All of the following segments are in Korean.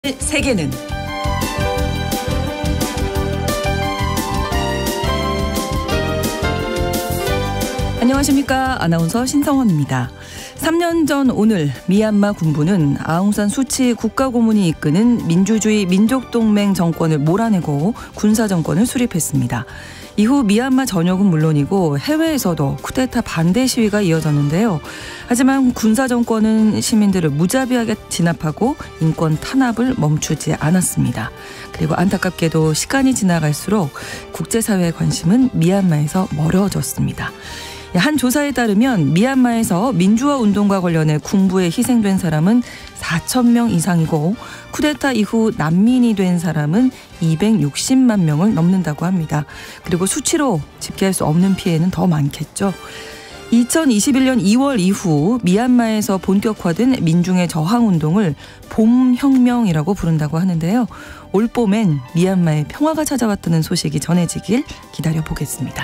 세계는 안녕하십니까. 아나운서 신성원입니다. 3년 전 오늘 미얀마 군부는 아웅산 수치 국가고문이 이끄는 민주주의 민족동맹 정권을 몰아내고 군사정권을 수립했습니다. 이후 미얀마 전역은 물론이고 해외에서도 쿠데타 반대 시위가 이어졌는데요. 하지만 군사정권은 시민들을 무자비하게 진압하고 인권 탄압을 멈추지 않았습니다. 그리고 안타깝게도 시간이 지나갈수록 국제사회의 관심은 미얀마에서 멀어졌습니다. 한 조사에 따르면 미얀마에서 민주화 운동과 관련해 군부에 희생된 사람은 4,000명 이상이고 쿠데타 이후 난민이 된 사람은 260만 명을 넘는다고 합니다. 그리고 수치로 집계할 수 없는 피해는 더 많겠죠. 2021년 2월 이후 미얀마에서 본격화된 민중의 저항운동을 봄혁명이라고 부른다고 하는데요. 올 봄엔 미얀마에 평화가 찾아왔다는 소식이 전해지길 기다려보겠습니다.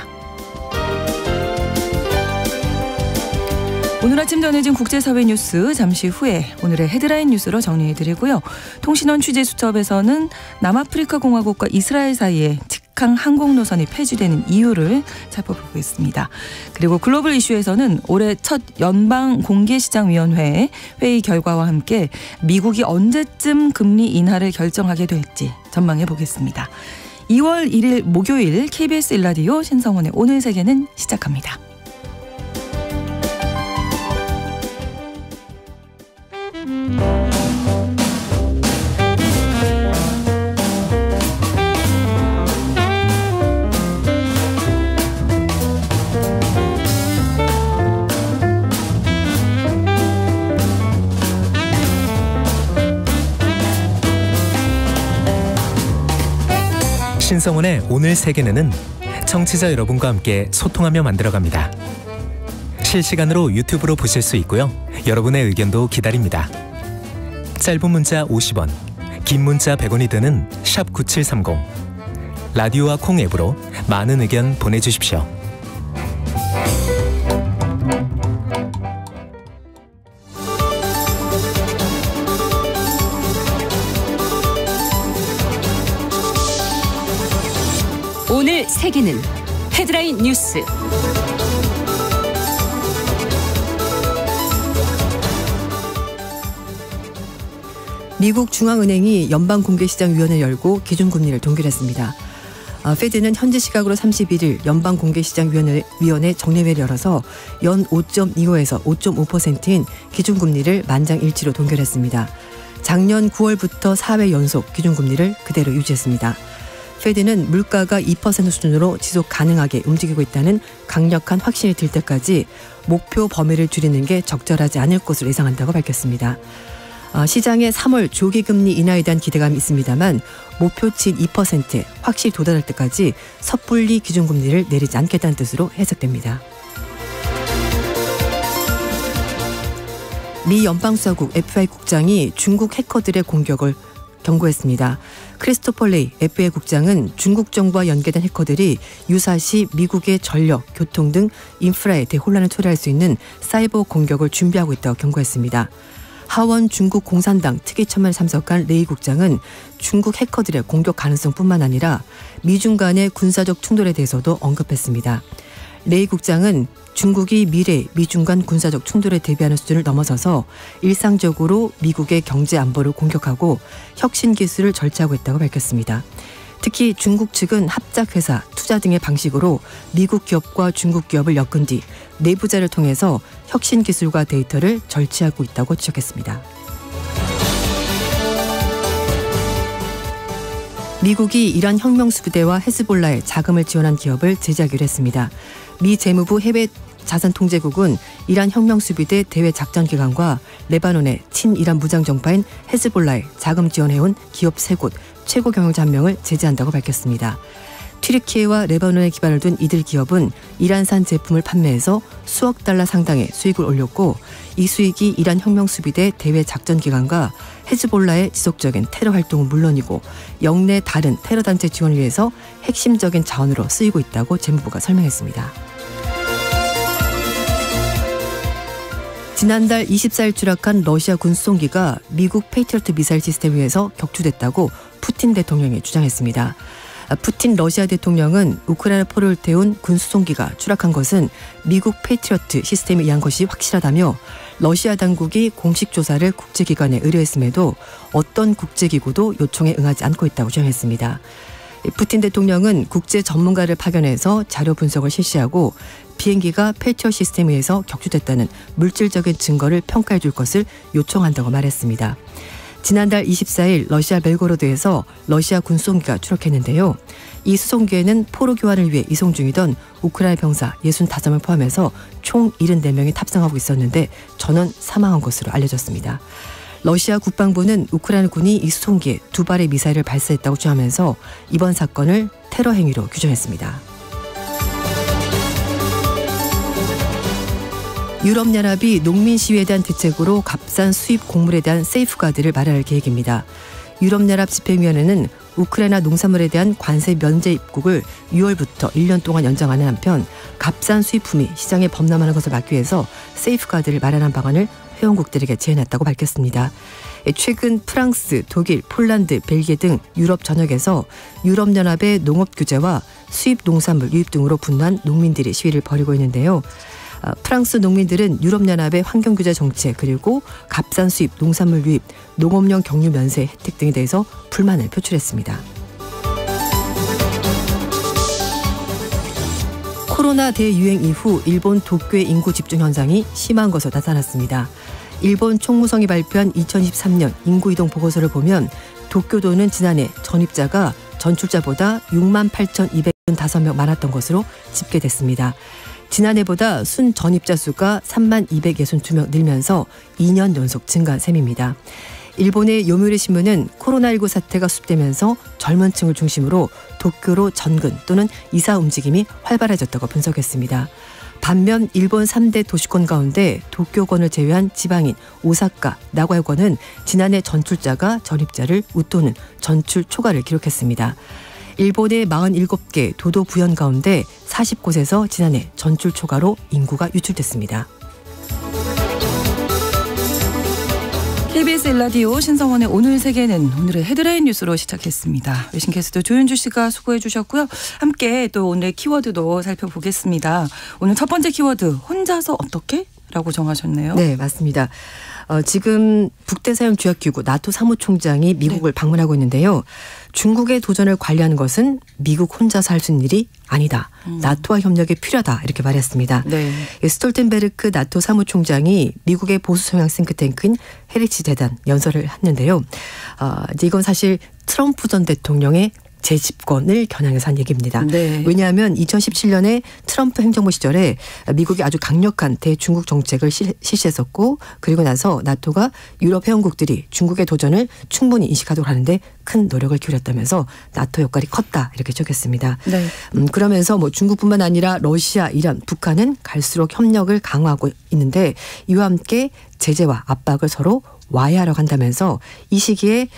오늘 아침 전해진 국제사회 뉴스 잠시 후에 오늘의 헤드라인 뉴스로 정리해드리고요. 통신원 취재수첩에서는 남아프리카 공화국과 이스라엘 사이에 직항 항공노선이 폐지되는 이유를 살펴보겠습니다. 그리고 글로벌 이슈에서는 올해 첫 연방공개시장위원회 회의 결과와 함께 미국이 언제쯤 금리 인하를 결정하게 될지 전망해보겠습니다. 2월 1일 목요일 KBS 1라디오 신성원의 오늘 세계는 시작합니다. 신성원의 오늘 세계는 청취자 여러분과 함께 소통하며 만들어갑니다. 실시간으로 유튜브로 보실 수 있고요. 여러분의 의견도 기다립니다. 짧은 문자 50원, 긴 문자 100원이 드는 샵 9730. 라디오와 콩 앱으로 많은 의견 보내주십시오. 오늘 세계는 헤드라인 뉴스. 미국 중앙은행이 연방공개시장위원회를 열고 기준금리를 동결했습니다. 페드는 현지 시각으로 31일 연방공개시장위원회 정례회를 열어서 연 5.25에서 5.5%인 기준금리를 만장일치로 동결했습니다. 작년 9월부터 4회 연속 기준금리를 그대로 유지했습니다. 페드는 물가가 2% 수준으로 지속 가능하게 움직이고 있다는 강력한 확신이 들 때까지 목표 범위를 줄이는 게 적절하지 않을 것으로 예상한다고 밝혔습니다. 시장의 3월 조기금리 인하에 대한 기대감이 있습니다만 목표치인 2%에 확실히 도달할 때까지 섣불리 기준금리를 내리지 않겠다는 뜻으로 해석됩니다. 미 연방수사국 FBI 국장이 중국 해커들의 공격을 경고했습니다. 크리스토퍼 레이 FBI 국장은 중국 정부와 연계된 해커들이 유사시 미국의 전력, 교통 등 인프라에 대혼란을 초래할 수 있는 사이버 공격을 준비하고 있다고 경고했습니다. 하원 중국 공산당 특위참여에 참석한 레이 국장은 중국 해커들의 공격 가능성뿐만 아니라 미중 간의 군사적 충돌에 대해서도 언급했습니다. 레이 국장은 중국이 미래 미중 간 군사적 충돌에 대비하는 수준을 넘어서서 일상적으로 미국의 경제 안보를 공격하고 혁신 기술을 절취하고 있다고 밝혔습니다. 특히 중국 측은 합작회사, 투자 등의 방식으로 미국 기업과 중국 기업을 엮은 뒤 내부자를 통해서 혁신 기술과 데이터를 절취하고 있다고 지적했습니다. 미국이 이란 혁명수비대와 헤즈볼라에 자금을 지원한 기업을 제재하기로 했습니다. 미 재무부 해외 자산통제국은 이란 혁명수비대 대외 작전기관과 레바논의 친이란 무장정파인 헤즈볼라에 자금 지원해온 기업 3곳 최고 경영자 1명을 제재한다고 밝혔습니다. 튀르키예와 레바논에 기반을 둔 이들 기업은 이란산 제품을 판매해서 수억 달러 상당의 수익을 올렸고 이 수익이 이란 혁명수비대 대외 작전기관과 헤즈볼라의 지속적인 테러 활동은 물론이고 영내 다른 테러 단체 지원을 위해서 핵심적인 자원으로 쓰이고 있다고 재무부가 설명했습니다. 지난달 24일 추락한 러시아 군 수송기가 미국 페이트리어트 미사일 시스템에 의해서 격추됐다고 푸틴 대통령이 주장했습니다. 푸틴 러시아 대통령은 우크라이나 포를 태운 군 수송기가 추락한 것은 미국 페이트리어트 시스템에 의한 것이 확실하다며 러시아 당국이 공식 조사를 국제기관에 의뢰했음에도 어떤 국제기구도 요청에 응하지 않고 있다고 주장했습니다. 푸틴 대통령은 국제 전문가를 파견해서 자료 분석을 실시하고 비행기가 페이트리어트 시스템에 의해서 격추됐다는 물질적인 증거를 평가해 줄 것을 요청한다고 말했습니다. 지난달 24일 러시아 벨고로드에서 러시아 군 수송기가 추락했는데요. 이 수송기에는 포로 교환을 위해 이송 중이던 우크라이나 병사 65명을 포함해서 총 74명이 탑승하고 있었는데 전원 사망한 것으로 알려졌습니다. 러시아 국방부는 우크라이나 군이 이 수송기에 2발의 미사일을 발사했다고 주장하면서 이번 사건을 테러 행위로 규정했습니다. 유럽연합이 농민 시위에 대한 대책으로 값싼 수입 곡물에 대한 세이프가드를 마련할 계획입니다. 유럽연합 집행위원회는 우크라이나 농산물에 대한 관세 면제 입국을 6월부터 1년 동안 연장하는 한편 값싼 수입품이 시장에 범람하는 것을 막기 위해서 세이프가드를 마련한 방안을 회원국들에게 제안했다고 밝혔습니다. 최근 프랑스, 독일, 폴란드, 벨기에 등 유럽 전역에서 유럽연합의 농업 규제와 수입 농산물 유입 등으로 분노한 농민들이 시위를 벌이고 있는데요. 프랑스 농민들은 유럽연합의 환경규제 정책 그리고 값싼 수입, 농산물 유입, 농업용 경유 면세 혜택 등에 대해서 불만을 표출했습니다. 코로나 대유행 이후 일본 도쿄의 인구 집중 현상이 심한 것으로 나타났습니다. 일본 총무성이 발표한 2023년 인구이동 보고서를 보면 도쿄도는 지난해 전입자가 전출자보다 68,255명 많았던 것으로 집계됐습니다. 지난해보다 순 전입자 수가 32,262명 늘면서 2년 연속 증가한 셈입니다. 일본의 요미우리 신문은 코로나19 사태가 수습되면서 젊은 층을 중심으로 도쿄로 전근 또는 이사 움직임이 활발해졌다고 분석했습니다. 반면 일본 3대 도시권 가운데 도쿄권을 제외한 지방인 오사카, 나고야권은 지난해 전출자가 전입자를 웃도는 전출 초과를 기록했습니다. 일본의 47개 도도 부현 가운데 40곳에서 지난해 전출 초과로 인구가 유출됐습니다. KBS 일라디오 신성원의 오늘 세계는 오늘의 헤드라인 뉴스로 시작했습니다. 외신캐스터 조윤주 씨가 수고해 주셨고요. 함께 또 오늘의 키워드도 살펴보겠습니다. 오늘 첫 번째 키워드 혼자서 어떻게? 라고 정하셨네요. 네, 맞습니다. 지금 북대서양조약기구 나토 사무총장이 미국을 방문하고 있는데요. 중국의 도전을 관리하는 것은 미국 혼자서 할 수 있는 일이 아니다. 나토와 협력이 필요하다. 이렇게 말했습니다. 네. 스톨텐베르크 나토 사무총장이 미국의 보수 성향 싱크탱크인 헤리치 재단 연설을 했는데요. 이제 이건 사실 트럼프 전 대통령의 재집권을 겨냥해서 한 얘기입니다. 네. 왜냐하면 2017년에 트럼프 행정부 시절에 미국이 아주 강력한 대중국 정책을 실시했었고 그리고 나서 나토가 유럽 회원국들이 중국의 도전을 충분히 인식하도록 하는데 큰 노력을 기울였다면서 나토 역할이 컸다 이렇게 적했습니다. 네. 그러면서 뭐 중국뿐만 아니라 러시아, 이란, 북한은 갈수록 협력을 강화하고 있는데 이와 함께 제재와 압박을 서로 와해하려고 한다면서 이 시기에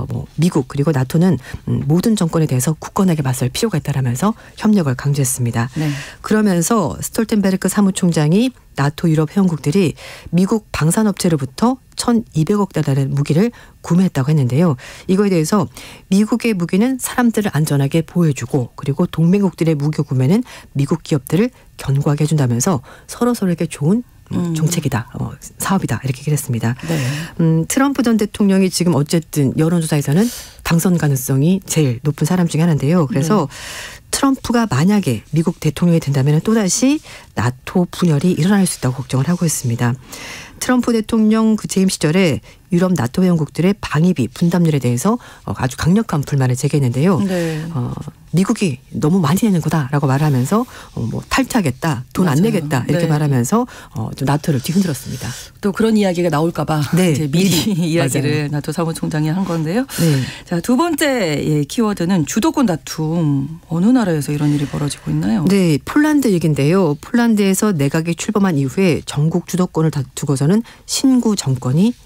미국 그리고 나토는 모든 정권에 대해서 굳건하게 맞설 필요가 있다라면서 협력을 강조했습니다. 네. 그러면서 스톨텐베르크 사무총장이 나토 유럽 회원국들이 미국 방산업체로부터 1,200억 달러의 무기를 구매했다고 했는데요. 이거에 대해서 미국의 무기는 사람들을 안전하게 보호해주고 그리고 동맹국들의 무기 구매는 미국 기업들을 견고하게 해준다면서 서로서로에게 좋은 정책이다, 사업이다 이렇게 얘기를 했습니다. 네. 트럼프 전 대통령이 지금 어쨌든 여론조사에서는 당선 가능성이 제일 높은 사람 중에 하나인데요. 그래서 트럼프가 만약에 미국 대통령이 된다면 또다시 나토 분열이 일어날 수 있다고 걱정을 하고 있습니다. 트럼프 대통령 그 재임 시절에 유럽 나토 회원국들의 방위비 분담률에 대해서 아주 강력한 불만을 제기했는데요. 네. 미국이 너무 많이 내는 거다라고 말하면서 뭐 탈퇴하겠다, 돈 안 내겠다 이렇게 네. 말하면서 좀 나토를 뒤흔들었습니다. 또 그런 이야기가 나올까봐 네. 이제 미리 이야기를 맞아요. 나토 사무총장이 한 건데요. 네. 자, 두 번째 키워드는 주도권 다툼. 어느 나라에서 이런 일이 벌어지고 있나요? 네, 폴란드 얘기인데요. 폴란드에서 내각이 출범한 이후에 전국 주도권을 다투고서는 신구 정권이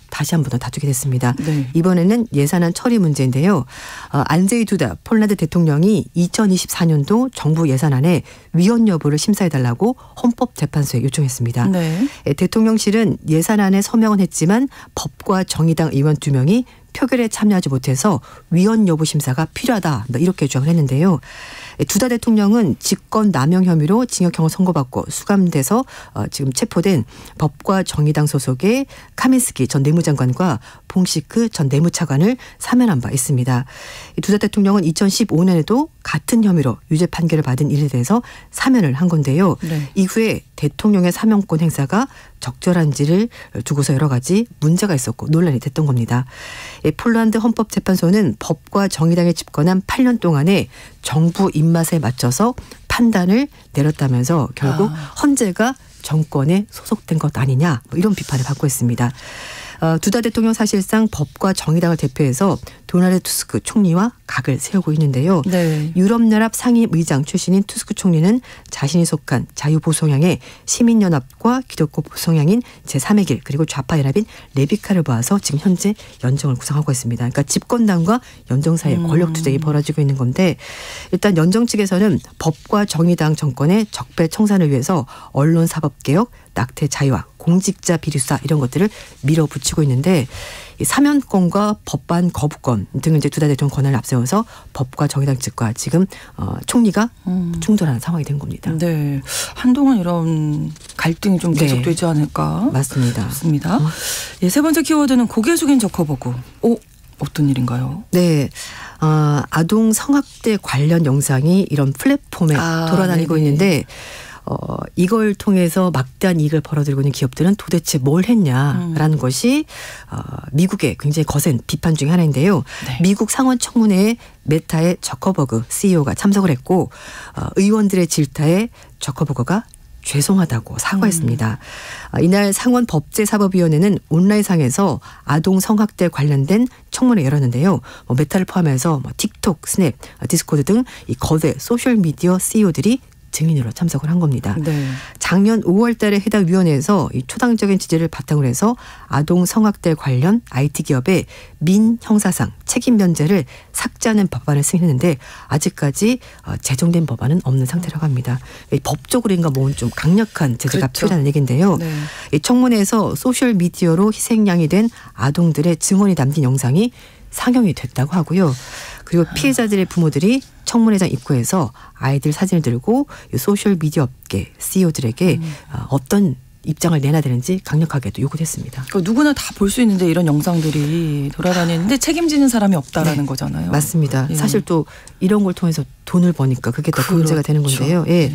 다시 한 번 더 다투게 됐습니다. 네. 이번에는 예산안 처리 문제인데요. 안제이 두다 폴란드 대통령이 2024년도 정부 예산안에 위헌 여부를 심사해달라고 헌법재판소에 요청했습니다. 네. 대통령실은 예산안에 서명은 했지만 법과 정의당 의원 2명이 표결에 참여하지 못해서 위헌 여부 심사가 필요하다 이렇게 주장을 했는데요. 두다 대통령은 직권 남용 혐의로 징역형을 선고받고 수감돼서 지금 체포된 법과 정의당 소속의 카민스키 전 내무장관과 봉시크 전 내무차관을 사면한 바 있습니다. 두다 대통령은 2015년에도 같은 혐의로 유죄 판결을 받은 일에 대해서 사면을 한 건데요. 네. 이후에 대통령의 사면권 행사가 적절한지를 두고서 여러 가지 문제가 있었고 논란이 됐던 겁니다. 폴란드 헌법재판소는 법과 정의당에 집권한 8년 동안에 정부 입맛에 맞춰서 판단을 내렸다면서 결국 헌재가 정권에 소속된 것 아니냐 이런 비판을 받고 있습니다. 두다 대통령 사실상 법과 정의당을 대표해서 도널드 투스크 총리와 각을 세우고 있는데요. 네. 유럽연합 상임의장 출신인 투스크 총리는 자신이 속한 자유보수성향의 시민연합과 기독교보수성향인 제3의 길 그리고 좌파연합인 레비카를 모아서 지금 현재 연정을 구성하고 있습니다. 그러니까 집권당과 연정 사이에 권력 투쟁이 벌어지고 있는 건데 일단 연정 측에서는 법과 정의당 정권의 적폐 청산을 위해서 언론사법개혁, 낙태 자유화, 공직자 비리수사 이런 것들을 밀어붙이고 있는데 사면권과 법안 거부권 등을 이제 두다 대통령 권한을 앞세워서 법과 정의당 측과 지금 총리가 충돌하는 상황이 된 겁니다. 네, 한동안 이런 갈등이 좀 계속되지 않을까? 맞습니다. 맞습니다. 예, 세 번째 키워드는 고개 숙인 저커버그. 어떤 일인가요? 네. 아동 성학대 관련 영상이 이런 플랫폼에 돌아다니고 네네. 있는데 이걸 통해서 막대한 이익을 벌어들이고 있는 기업들은 도대체 뭘 했냐라는 것이 미국의 굉장히 거센 비판 중에 하나인데요. 네. 미국 상원 청문회에 메타의 저커버그 CEO가 참석을 했고 의원들의 질타에 저커버그가 죄송하다고 사과했습니다. 이날 상원 법제사법위원회는 온라인상에서 아동 성학대 관련된 청문회 열었는데요. 메타를 포함해서 틱톡, 스냅, 디스코드 등 이 거대 소셜미디어 CEO들이 증인으로 참석을 한 겁니다. 네. 작년 5월 달에 해당 위원회에서 이 초당적인 지지를 바탕으로 해서 아동 성학대 관련 IT 기업의 민형사상 책임 면제를 삭제하는 법안을 승인했는데 아직까지 제정된 법안은 없는 상태라고 합니다. 법적으로인가 뭐 좀 강력한 제재가 그렇죠. 필요하다는 얘기인데요. 네. 이 청문회에서 소셜미디어로 희생양이 된 아동들의 증언이 담긴 영상이 상영이 됐다고 하고요. 그리고 피해자들의 부모들이 청문회장 입구에서 아이들 사진을 들고 소셜미디어 업계 CEO들에게 어떤 입장을 내놔야 되는지 강력하게도 요구했습니다. 그러니까 누구나 다 볼 수 있는데 이런 영상들이 돌아다니는데 책임지는 사람이 없다라는 거잖아요. 맞습니다. 예. 사실 또 이런 걸 통해서 돈을 버니까 그게 더 문제가 되는 건데요. 예.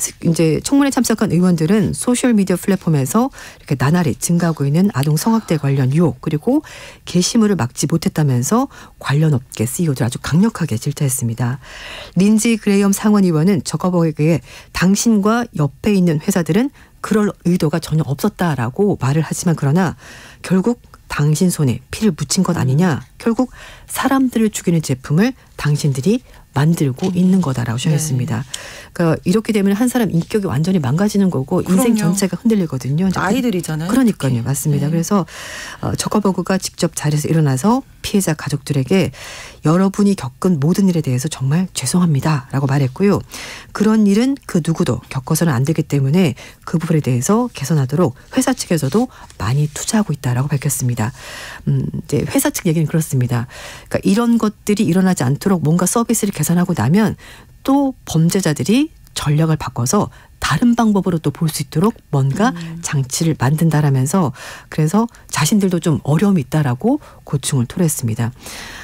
이제 청문회 참석한 의원들은 소셜미디어 플랫폼에서 이렇게 나날이 증가하고 있는 아동 성학대 관련 유혹 그리고 게시물을 막지 못했다면서 관련 업계 CEO들 아주 강력하게 질타했습니다. 린지 그레이엄 상원의원은 저커버그에게 당신과 옆에 있는 회사들은 그럴 의도가 전혀 없었다라고 말을 하지만 그러나 결국 당신 손에 피를 묻힌 것 아니냐. 결국 사람들을 죽이는 제품을 당신들이 만들고 있는 거다라고 주장했습니다. 그러니까 이렇게 되면 한 사람 인격이 완전히 망가지는 거고 인생 그럼요. 전체가 흔들리거든요. 아이들이잖아요. 그러니까요. 특히. 맞습니다. 네. 그래서 저커버그가 직접 자리에서 일어나서 피해자 가족들에게 여러분이 겪은 모든 일에 대해서 정말 죄송합니다라고 말했고요. 그런 일은 그 누구도 겪어서는 안 되기 때문에 그 부분에 대해서 개선하도록 회사 측에서도 많이 투자하고 있다라고 밝혔습니다. 이제 회사 측 얘기는 그렇습니다. 그러니까 이런 것들이 일어나지 않도록 뭔가 서비스를 개선하고 나면 또 범죄자들이 전략을 바꿔서 다른 방법으로 또 볼 수 있도록 뭔가 장치를 만든다라면서 그래서 자신들도 좀 어려움이 있다라고 고충을 토로했습니다.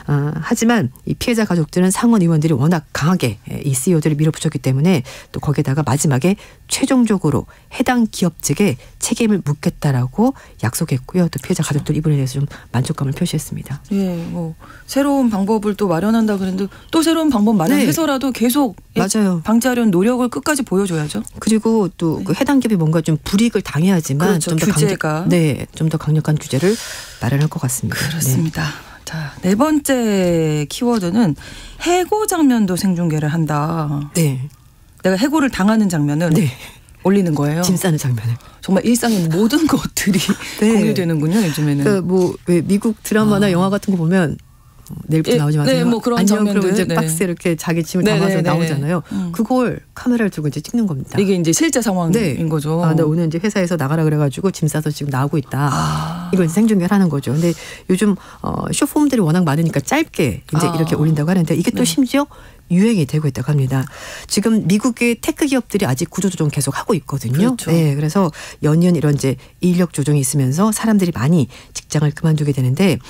하지만 이 피해자 가족들은 상원 의원들이 워낙 강하게 이 CEO들을 밀어붙였기 때문에 또 거기에다가 마지막에 최종적으로 해당 기업 측에 책임을 묻겠다라고 약속했고요. 또 피해자 가족들 이번에 대해서 좀 만족감을 표시했습니다. 예, 뭐 새로운 방법을 또 마련한다 그랬는데 또 새로운 방법 마련해서라도 계속 맞아요. 방지하려는 노력을 끝까지 보여줘야죠. 그리고 또 그 해당 기업이 뭔가 좀 불이익을 당해야지만 그렇죠. 좀 더 규제가. 좀 더 강력한 규제를 마련할 것 같습니다. 그렇습니다. 자, 네 번째 키워드는 해고 장면도 생중계를 한다. 네. 내가 해고를 당하는 장면은 네. 올리는 거예요. 짐 싸는 장면을. 정말 일상의 모든 것들이 네. 공유되는군요. 요즘에는. 그러니까 뭐 왜 미국 드라마나 영화 같은 거 보면 내일부터 나오지 마세요. 네, 뭐 그런 안녕 장면들. 그러면 이제 네. 박스에 이렇게 자기 짐을 네, 담아서 네, 네. 나오잖아요. 그걸 카메라를 들고 이제 찍는 겁니다. 이게 이제 실제 상황인 네. 거죠. 나 오늘 이제 회사에서 나가라 그래가지고 짐 싸서 지금 나오고 있다. 이걸 이제 생중계하는 거죠. 근데 요즘 쇼폼들이 워낙 많으니까 짧게 이제 이렇게 올린다고 하는데 이게 또 심지어 유행이 되고 있다고 합니다. 지금 미국의 테크 기업들이 아직 구조조정 계속 하고 있거든요. 그렇죠. 네, 그래서 연이은 이런 이제 인력 조정이 있으면서 사람들이 많이 직장을 그만두게 되는데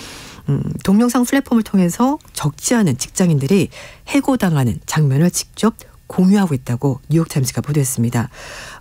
동영상 플랫폼을 통해서 적지 않은 직장인들이 해고당하는 장면을 직접 공유하고 있다고 뉴욕타임스가 보도했습니다.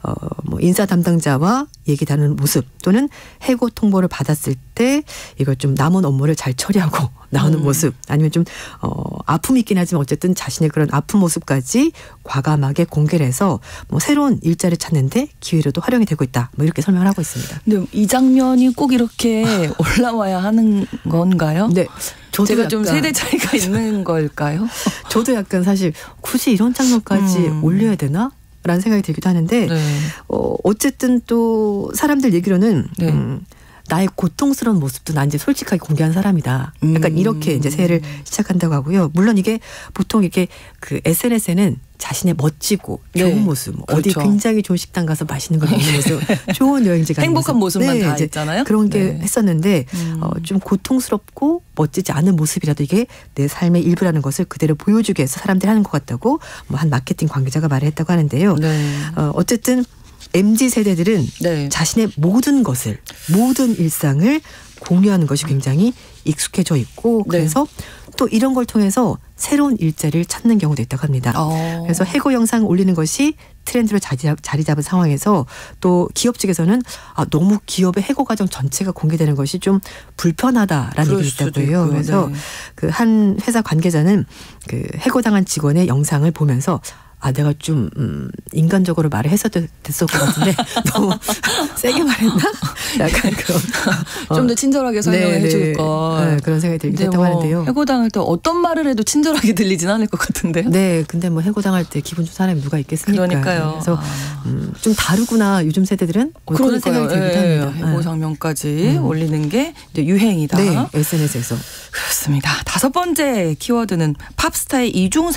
뭐 인사 담당자와 얘기 나누는 모습 또는 해고 통보를 받았을 때 이걸 좀 남은 업무를 잘 처리하고 나오는 모습 아니면 좀 아픔이 있긴 하지만 어쨌든 자신의 그런 아픈 모습까지 과감하게 공개를 해서 뭐 새로운 일자리를 찾는데 기회로도 활용이 되고 있다. 뭐 이렇게 설명을 하고 있습니다. 근데 이 장면이 꼭 이렇게 올라와야 하는 건가요? 네. 제가 좀 세대 차이가 있는 걸까요? 저도 약간 사실 굳이 이런 장면까지 올려야 되나? 라는 생각이 들기도 하는데 네. 어쨌든 또 사람들 얘기로는 네. 나의 고통스러운 모습도 난 이제 솔직하게 공개한 사람이다. 약간 이렇게 이제 새해를 시작한다고 하고요. 물론 이게 보통 이렇게 그 SNS에는 자신의 멋지고 좋은 네. 모습, 어디 그렇죠. 굉장히 좋은 식당 가서 맛있는 거 먹는 모습, 좋은 여행지 가는 행복한 모습만 다 이제 있잖아요. 그런 게 네. 했었는데 좀 고통스럽고 멋지지 않은 모습이라도 이게 내 삶의 일부라는 것을 그대로 보여주기 위해서 사람들이 하는 것 같다고 뭐 한 마케팅 관계자가 말을 했다고 하는데요. 네. 어쨌든 MZ 세대들은 네. 자신의 모든 것을 모든 일상을 공유하는 것이 굉장히 익숙해져 있고 그래서 또 이런 걸 통해서 새로운 일자리를 찾는 경우도 있다고 합니다. 그래서 해고 영상 올리는 것이 트렌드로 자리 잡은 상황에서 또 기업 측에서는 너무 기업의 해고 과정 전체가 공개되는 것이 좀 불편하다라는 얘기가 있다고 해요. 그래서 네. 그 한 회사 관계자는 그 해고당한 직원의 영상을 보면서 내가 좀 인간적으로 말을 했어도 됐을 것 같은데 너무 세게 말했나? 약간 그런 좀 더 친절하게 설명을 해줄 걸. 네, 그런 생각이 들기도 했다고 하는데요. 해고당할 때 어떤 말을 해도 친절하게 들리진 않을 것 같은데요. 네, 근데 뭐 해고당할 때 기분 좋은 사람이 누가 있겠습니까? 그러니까요. 그래서 좀 다르구나 요즘 세대들은 그런 생각이 들기도 합니다. 해고 장면까지 올리는 게 이제 유행이다. 네, SNS에서. 그렇습니다. 5번째 키워드는 팝스타의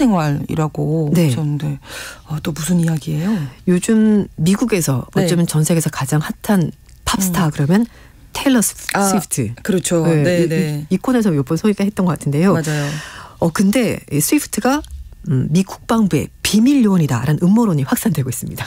이중생활이라고 네. 하셨는데 또 무슨 이야기예요? 요즘 미국에서 네. 어쩌면 전 세계에서 가장 핫한 팝스타 그러면 테일러 스위프트. 그렇죠. 네, 네, 이, 네. 이 코너에서 몇 번 소개했던 것 같은데요. 맞아요. 근데 이 스위프트가 미 국방부의 비밀 요원이다라는 음모론이 확산되고 있습니다.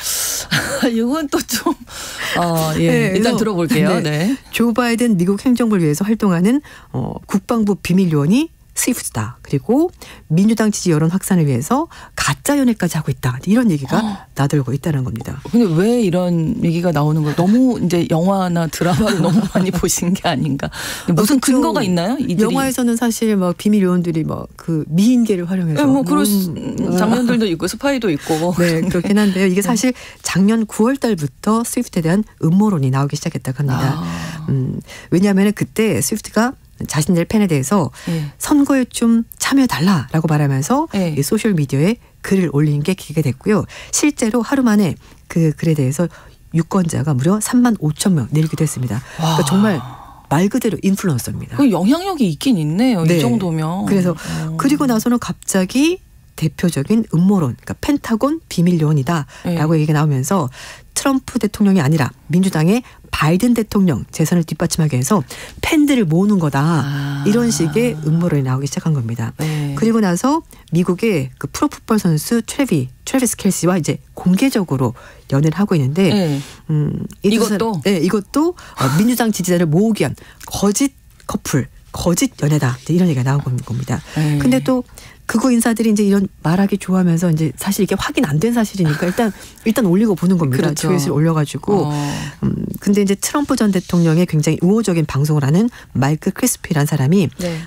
이건 또 좀 예. 네, 일단 그래서, 들어볼게요. 네. 조 바이든 미국 행정부를 위해서 활동하는 국방부 비밀 요원이 스위프트다. 그리고 민주당 지지 여론 확산을 위해서 가짜 연애까지 하고 있다. 이런 얘기가 나돌고 있다는 겁니다. 근데 왜 이런 얘기가 나오는 거예요? 너무 이제 영화나 드라마를 너무 많이 보신 게 아닌가? 무슨 그렇죠. 근거가 있나요? 이들이? 영화에서는 사실 막 비밀 요원들이 막 그 미인계를 활용해서 네, 뭐 그런 장면들도 있고 스파이도 있고. 네, 그렇긴 한데요. 이게 사실 작년 9월 달부터 스위프트에 대한 음모론이 나오기 시작했다고 합니다. 왜냐하면 그때 스위프트가 자신들의 팬에 대해서 선거에 좀 참여해달라라고 말하면서 이 소셜미디어에 글을 올린 게 기회가 됐고요. 실제로 하루 만에 그 글에 대해서 유권자가 무려 3만 5천 명 늘기도 했습니다. 그러니까 정말 말 그대로 인플루언서입니다. 그 영향력이 있긴 있네요. 네. 이 정도면. 그래서 그리고 나서는 갑자기 대표적인 음모론, 그러니까 펜타곤 비밀 요원이다라고 얘기가 나오면서 트럼프 대통령이 아니라 민주당의 바이든 대통령 재선을 뒷받침하기 위해서 팬들을 모으는 거다. 이런 식의 음모론이 나오기 시작한 겁니다. 네. 그리고 나서 미국의 그 프로풋볼 선수 트래비스 켈시와 이제 공개적으로 연애를 하고 있는데 이것도 민주당 지지자를 모으기 위한 거짓 커플, 거짓 연애다. 이런 얘기가 나온 겁니다. 근데 또 극우 인사들이 이제 이런 말하기 좋아하면서 이제 사실 이게 확인 안 된 사실이니까 일단 올리고 보는 겁니다. 그렇죠. 조회수를 올려가지고. 근데 이제 트럼프 전 대통령의 굉장히 우호적인 방송을 하는 마이크 크리스피라는 사람이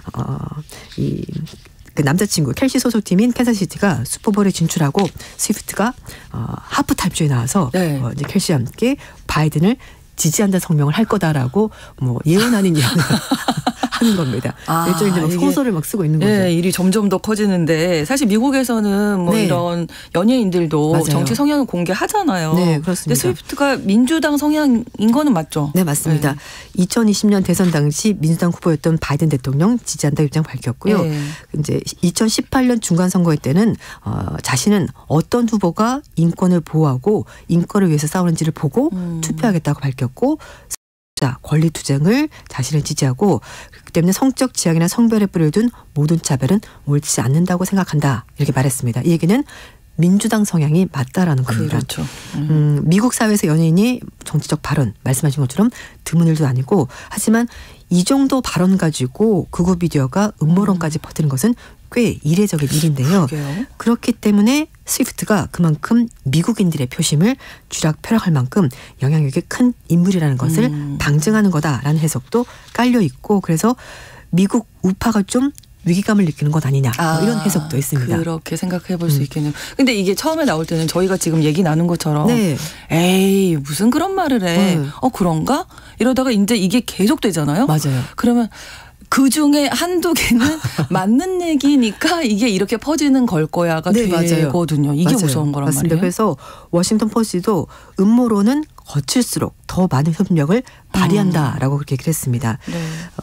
그 남자친구 켈시 소속팀인 캔자스시티가 슈퍼볼에 진출하고 스위프트가 하프타임쇼에 나와서 이제 켈시와 함께 바이든을 지지한다 성명을 할 거다라고 뭐 예언 아닌 예언을 하는 겁니다. 일종의 이제 막 소설을 막 쓰고 있는 거죠. 네, 일이 점점 더 커지는데 사실 미국에서는 뭐 네. 이런 연예인들도 맞아요. 정치 성향을 공개하잖아요. 네, 그렇습니다. 근데 스위프트가 민주당 성향인 거는 맞죠? 네, 맞습니다. 네. 2020년 대선 당시 민주당 후보였던 바이든 대통령 지지한다 입장 밝혔고요. 네. 이제 2018년 중간 선거회 때는 자신은 어떤 후보가 인권을 보호하고 인권을 위해서 싸우는지를 보고 투표하겠다고 밝혔고 자, 권리 투쟁을 자신을 지지하고 그렇기 때문에 성적 지향이나 성별에 뿌리를 둔 모든 차별은 옳지 않는다고 생각한다. 이렇게 말했습니다. 이 얘기는 민주당 성향이 맞다라는 겁니다. 그렇죠. 미국 사회에서 연예인이 정치적 발언 말씀하신 것처럼 드문 일도 아니고 하지만 이 정도 발언 가지고 극우 미디어가 음모론까지 퍼뜨리는 것은 꽤 이례적인 일인데요. 그러게요. 그렇기 때문에 스위프트가 그만큼 미국인들의 표심을 쥐락펴락할 만큼 영향력이 큰 인물이라는 것을 방증하는 거다라는 해석도 깔려 있고 그래서 미국 우파가 좀 위기감을 느끼는 것 아니냐 뭐 이런 해석도 있습니다. 그렇게 생각해 볼 수 있겠네요. 근데 이게 처음에 나올 때는 저희가 지금 얘기 나눈 것처럼 네. 에이 무슨 그런 말을 해. 네. 그런가? 이러다가 이제 이게 계속 되잖아요. 맞아요. 그러면 그중에 한두 개는 맞는 얘기니까 이게 이렇게 퍼지는 걸 거야가 네, 맞아요. 되거든요. 이게 맞아요. 무서운 거란 맞습니다. 말이에요. 그래서 워싱턴 포스트도 음모론은 거칠수록 더 많은 협력을 발휘한다라고 그렇게 얘기를 했습니다. 네.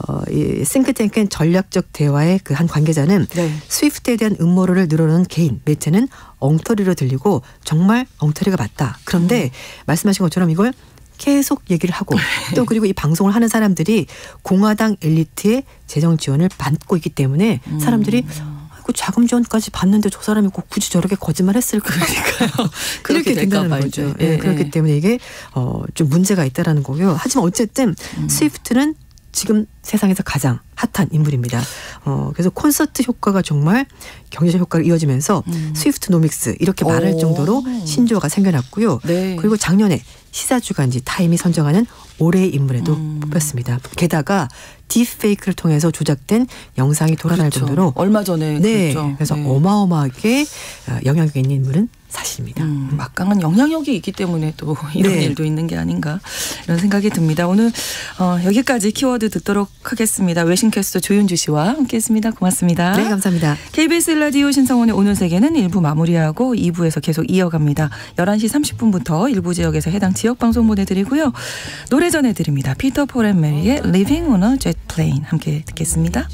이 싱크탱크인 전략적 대화의 그 한 관계자는 네. 스위프트에 대한 음모론을 늘어놓은 개인, 매체는 엉터리로 들리고 정말 엉터리가 맞다. 그런데 말씀하신 것처럼 이걸 계속 얘기를 하고 또 그리고 이 방송을 하는 사람들이 공화당 엘리트의 재정 지원을 받고 있기 때문에 사람들이 그 자금 지원까지 받는데 저 사람이 꼭 굳이 저렇게 거짓말했을까? 그러니까요. 그렇게 이렇게 된다는 될까 거죠. 봐요. 예, 예, 그렇기 예. 때문에 이게 좀 문제가 있다라는 거고요. 하지만 어쨌든 스위프트는 지금 세상에서 가장 핫한 인물입니다. 그래서 콘서트 효과가 정말 경제적 효과를 이어지면서 스위프트노믹스 이렇게 말할 오. 정도로 신조어가 생겨났고요. 네. 그리고 작년에 시사주간지 타임이 선정하는 올해의 인물에도 뽑혔습니다. 게다가 딥페이크를 통해서 조작된 영상이 돌아다닐 그렇죠. 정도로 얼마 전에 네, 그랬죠. 그래서 네. 어마어마하게 영향력 있는 인물은 사실입니다. 막강한 영향력이 있기 때문에 또 이런 네. 일도 있는 게 아닌가 이런 생각이 듭니다. 오늘 여기까지 키워드 듣도록 하겠습니다. 외신캐스터 조윤주 씨와 함께했습니다. 고맙습니다. 네, 감사합니다. KBS 라디오 신성원의 오늘 세계는 1부 마무리하고 2부에서 계속 이어갑니다. 11시 30분부터 일부 지역에서 해당 지역 방송 보내드리고요. 노래 전해드립니다. 피터 폴 앤 메리의 Living on a Jet Plane 함께 듣겠습니다.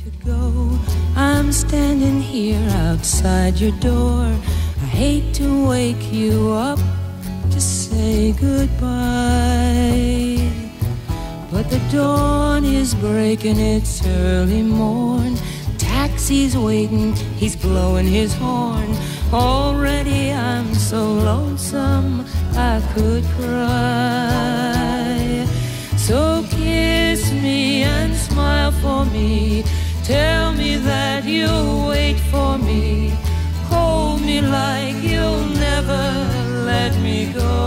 I'm standing here outside your door. I hate to wake you up to say goodbye, but the dawn is breaking, it's early morn. Taxi's waiting, he's blowing his horn. Already I'm so lonesome I could cry. So kiss me and smile for me. Tell me that you'll wait for me. Hold me like you'll never let me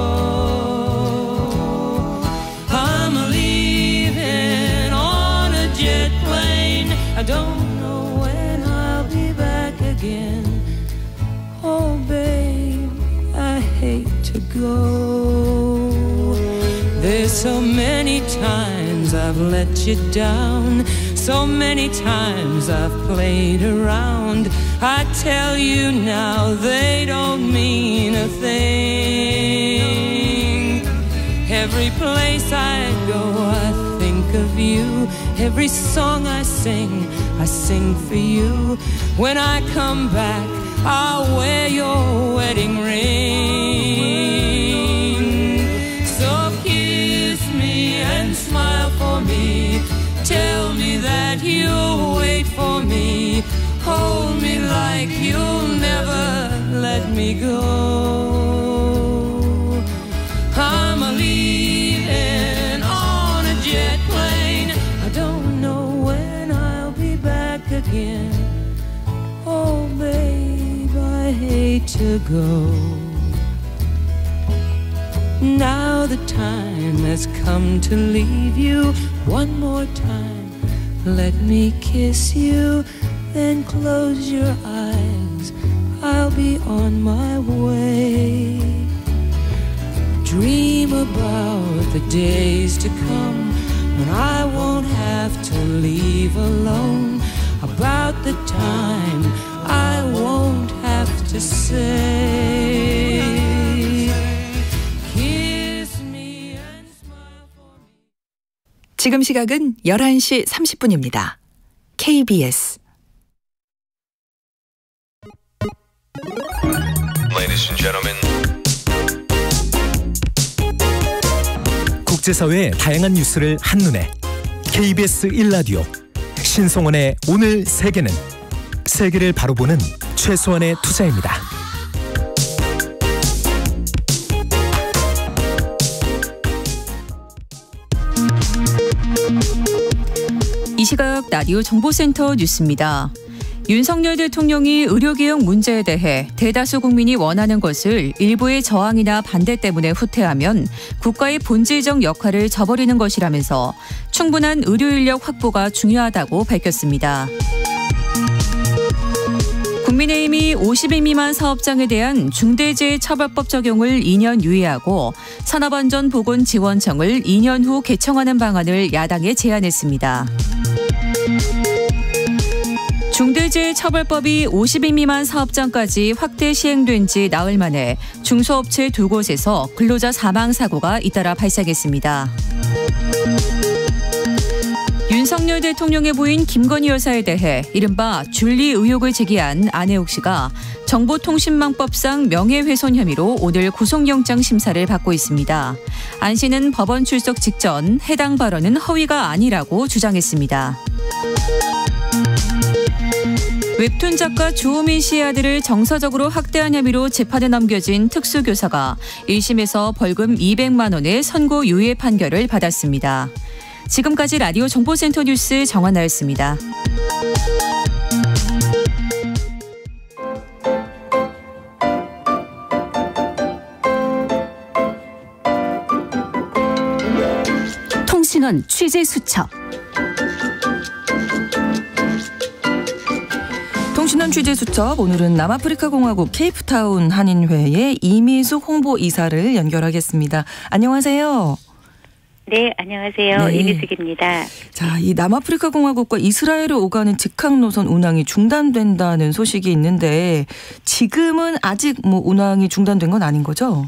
go. I'm leaving on a jet plane. I don't know when I'll be back again. Oh, babe, I hate to go. There's so many times I've let you down. So many times I've played around. I tell you now they don't mean a thing. Every place I go I think of you. Every song I sing for you. When I come back I'll wear your wedding ring. So kiss me and smile for me. Tell me that you'll wait for me. Hold me like you'll never let me go. I'm leaving on a jet plane. I don't know when I'll be back again. Oh, babe, I hate to go. Now the time has come to leave you. One more time, let me kiss you. Then close your eyes, I'll be on my way. dream about the days to come when I won't have to leave alone, about the time I won't have to say kiss me and smile for me. 지금 시각은 11시 30분입니다. KBS Ladies and gentlemen. 국제사회의 다양한 뉴스를 한눈에 KBS 1라디오 신성원의 오늘 세계는 세계를 바로 보는 최소한의 투자입니다. 이 시각 라디오 정보센터 뉴스입니다. 윤석열 대통령이 의료개혁 문제에 대해 대다수 국민이 원하는 것을 일부의 저항이나 반대 때문에 후퇴하면 국가의 본질적 역할을 저버리는 것이라면서 충분한 의료 인력 확보가 중요하다고 밝혔습니다. 국민의힘이 50인 미만 사업장에 대한 중대재해처벌법 적용을 2년 유예하고 산업안전보건지원청을 2년 후 개청하는 방안을 야당에 제안했습니다. 중대재해처벌법이 50인 미만 사업장까지 확대 시행된 지 나흘 만에 중소업체 2곳에서 근로자 사망 사고가 잇따라 발생했습니다. 윤석열 대통령의 부인 김건희 여사에 대해 이른바 줄리 의혹을 제기한 안혜욱 씨가 정보통신망법상 명예훼손 혐의로 오늘 구속영장 심사를 받고 있습니다. 안 씨는 법원 출석 직전 해당 발언은 허위가 아니라고 주장했습니다. 웹툰 작가 주호민 씨의 아들을 정서적으로 학대한 혐의로 재판에 넘겨진 특수교사가 1심에서 벌금 200만 원의 선고 유예 판결을 받았습니다. 지금까지 라디오 정보센터 뉴스 정한나였습니다. 통신원 취재 수첩. 통신원 취재 수첩, 오늘은 남아프리카 공화국 케이프타운 한인회의 이미숙 홍보이사를 연결하겠습니다. 안녕하세요. 네, 안녕하세요. 네. 이미숙입니다. 자, 이 남아프리카 공화국과 이스라엘을 오가는 직항 노선 운항이 중단된다는 소식이 있는데 지금은 아직 운항이 중단된 건 아닌 거죠?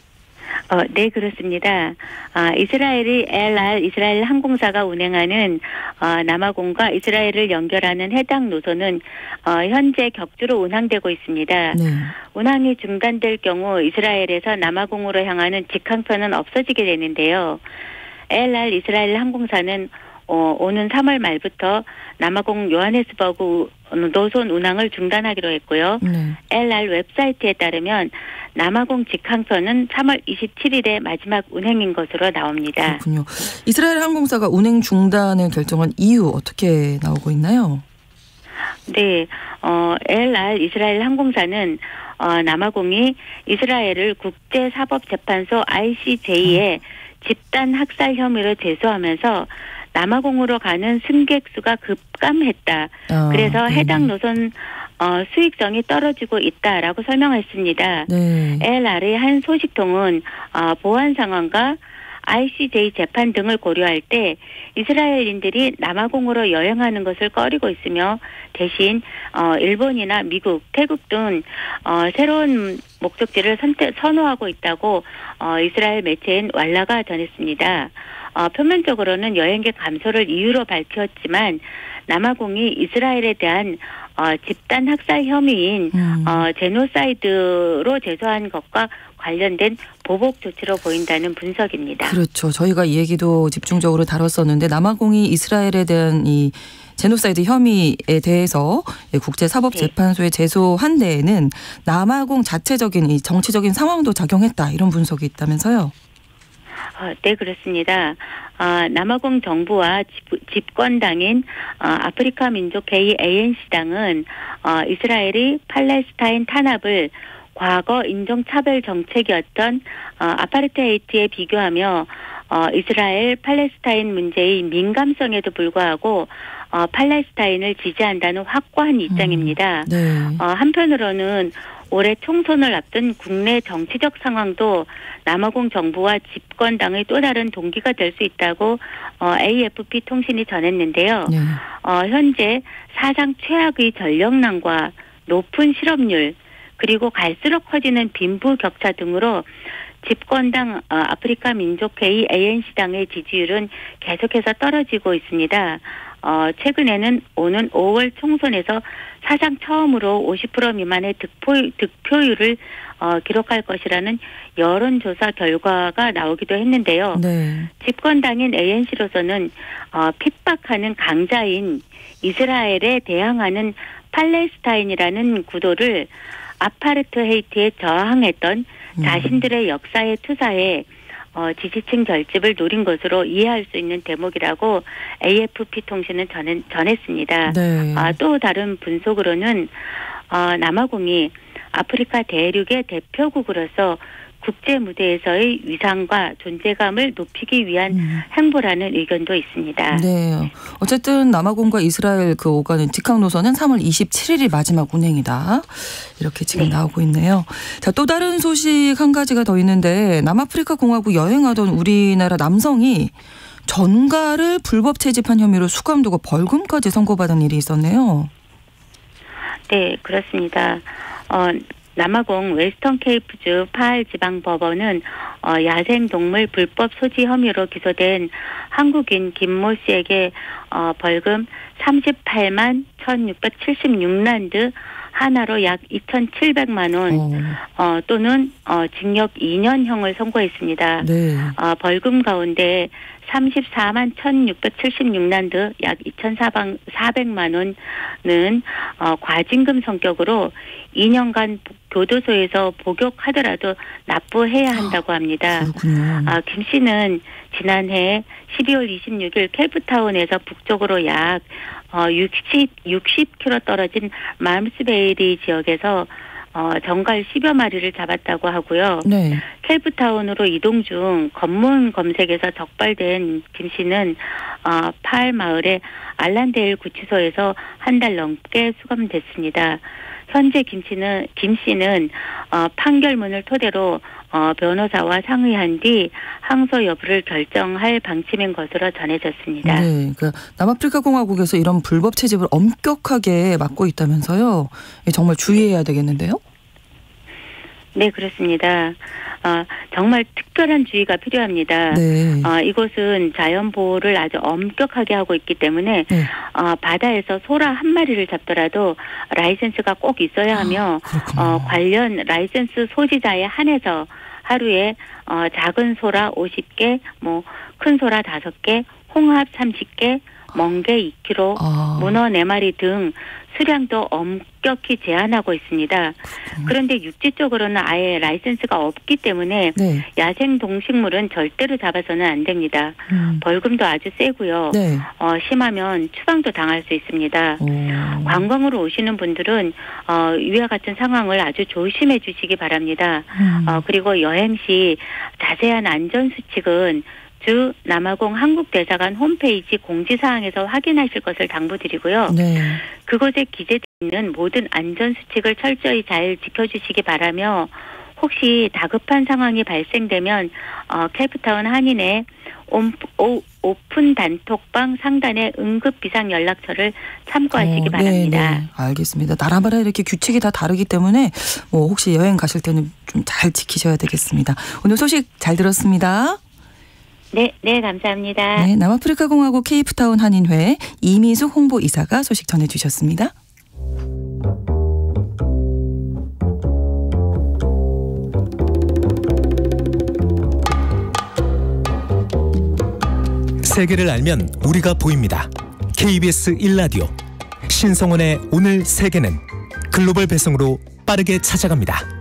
네, 그렇습니다. 이스라엘이 LR 이스라엘 항공사가 운행하는 남아공과 이스라엘을 연결하는 해당 노선은 현재 격주로 운항되고 있습니다. 네. 운항이 중단될 경우 이스라엘에서 남아공으로 향하는 직항편은 없어지게 되는데요. LR 이스라엘 항공사는 오는 3월 말부터 남아공 요하네스버그 노선 운항을 중단하기로 했고요. 네. LR 웹사이트에 따르면 남아공 직항편은 3월 27일에 마지막 운행인 것으로 나옵니다. 그렇군요. 이스라엘 항공사가 운행 중단을 결정한 이유 어떻게 나오고 있나요? 네, LR 이스라엘 항공사는 남아공이 이스라엘을 국제사법재판소 ICJ에 집단 학살 혐의로 제소하면서 남아공으로 가는 승객 수가 급감했다. 그래서 해당 노선 수익성이 떨어지고 있다라고 설명했습니다. 네. LR의 한 소식통은 보안 상황과 ICJ 재판 등을 고려할 때 이스라엘인들이 남아공으로 여행하는 것을 꺼리고 있으며 대신 일본이나 미국, 태국 등 새로운 목적지를 선호하고 있다고 이스라엘 매체인 왈라가 전했습니다. 표면적으로는 여행객 감소를 이유로 밝혔지만 남아공이 이스라엘에 대한 집단 학살 혐의인 제노사이드로 제소한 것과 관련된 보복 조치로 보인다는 분석입니다. 그렇죠. 저희가 이 얘기도 집중적으로 다뤘었는데 남아공이 이스라엘에 대한 이 제노사이드 혐의에 대해서 국제사법재판소에 제소한 데에는 남아공 자체적인 이 정치적인 상황도 작용했다, 이런 분석이 있다면서요? 네, 그렇습니다. 남아공 정부와 집권당인 아프리카 민족회의 ANC당은 이스라엘이 팔레스타인 탄압을 과거 인종차별 정책이었던 아파르테이트에 비교하며 이스라엘 팔레스타인 문제의 민감성에도 불구하고 팔레스타인을 지지한다는 확고한 입장입니다. 네. 한편으로는 올해 총선을 앞둔 국내 정치적 상황도 남아공 정부와 집권당의 또 다른 동기가 될 수 있다고 AFP 통신이 전했는데요. 네. 현재 사상 최악의 전력난과 높은 실업률 그리고 갈수록 커지는 빈부 격차 등으로 집권당 아프리카 민족회의 ANC당의 지지율은 계속해서 떨어지고 있습니다. 최근에는 오는 5월 총선에서 사상 처음으로 50% 미만의 득표율을 기록할 것이라는 여론조사 결과가 나오기도 했는데요. 네. 집권당인 ANC로서는 핍박하는 강자인 이스라엘에 대항하는 팔레스타인이라는 구도를 아파르트헤이트에 저항했던 자신들의 역사에 투사해 지지층 결집을 노린 것으로 이해할 수 있는 대목이라고 AFP 통신은 전했습니다. 네. 또 다른 분석으로는 남아공이 아프리카 대륙의 대표국으로서 국제 무대에서의 위상과 존재감을 높이기 위한 행보라는 의견도 있습니다. 네. 어쨌든 남아공과 이스라엘 그 오가는 직항 노선은 3월 27일이 마지막 운행이다. 이렇게 지금 나오고 있네요. 자, 또 다른 소식 한 가지가 더 있는데 남아프리카 공화국 여행하던 우리나라 남성이 전가를 불법 채집한 혐의로 수감되고 벌금까지 선고받은 일이 있었네요. 네, 그렇습니다. 남아공 웨스턴 케이프주 파알 지방법원은 야생동물 불법 소지 혐의로 기소된 한국인 김모 씨에게 벌금 38만 1,676란드 하나로 약 2,700만 원 또는 징역 2년형을 선고했습니다. 네. 벌금 가운데 34만 1,676란드 약 2,400만 원은 과징금 성격으로 2년간 교도소에서 복역하더라도 납부해야 한다고 합니다. 그렇군요. 김 씨는 지난해 12월 26일 케이프타운에서 북쪽으로 약 60km 떨어진 맘스베이리 지역에서 정갈 10여 마리를 잡았다고 하고요. 네. 케이프타운으로 이동 중 검문 검색에서 적발된 김 씨는 파알 마을의 알란데일 구치소에서 한 달 넘게 수감됐습니다. 현재 김 씨는 판결문을 토대로 변호사와 상의한 뒤 항소 여부를 결정할 방침인 것으로 전해졌습니다. 네, 그러니까 남아프리카 공화국에서 이런 불법 채집을 엄격하게 막고 있다면서요. 정말 주의해야 되겠는데요? 네, 그렇습니다. 정말 특별한 주의가 필요합니다. 네. 이곳은 자연보호를 아주 엄격하게 하고 있기 때문에 네. 바다에서 소라 한 마리를 잡더라도 라이센스가 꼭 있어야 하며 관련 라이센스 소지자에 한해서 하루에 작은 소라 50개, 큰 소라 5개, 홍합 30개, 멍게 2kg, 문어 4마리 등 수량도 엄격히 제한하고 있습니다. 그런데 육지 쪽으로는 아예 라이센스가 없기 때문에 네. 야생 동식물은 절대로 잡아서는 안 됩니다. 벌금도 아주 세고요. 네. 심하면 추방도 당할 수 있습니다. 관광으로 오시는 분들은 이와 같은 상황을 아주 조심해 주시기 바랍니다. 그리고 여행 시 자세한 안전수칙은 주 남아공 한국대사관 홈페이지 공지사항에서 확인하실 것을 당부드리고요. 네. 그곳에 기재되어 있는 모든 안전수칙을 철저히 잘 지켜주시기 바라며 혹시 다급한 상황이 발생되면 케이프타운 한인의 오픈 단톡방 상단의 응급 비상 연락처를 참고하시기 바랍니다. 네. 알겠습니다. 나라마다 이렇게 규칙이 다 다르기 때문에 혹시 여행 가실 때는 좀 잘 지키셔야 되겠습니다. 오늘 소식 잘 들었습니다. 네, 감사합니다. 네, 남아프리카 공화국 케이프타운 한인회 이미숙 홍보이사가 소식 전해주셨습니다. 세계를 알면 우리가 보입니다. KBS 1라디오 신성원의 오늘 세계는 글로벌 배송으로 빠르게 찾아갑니다.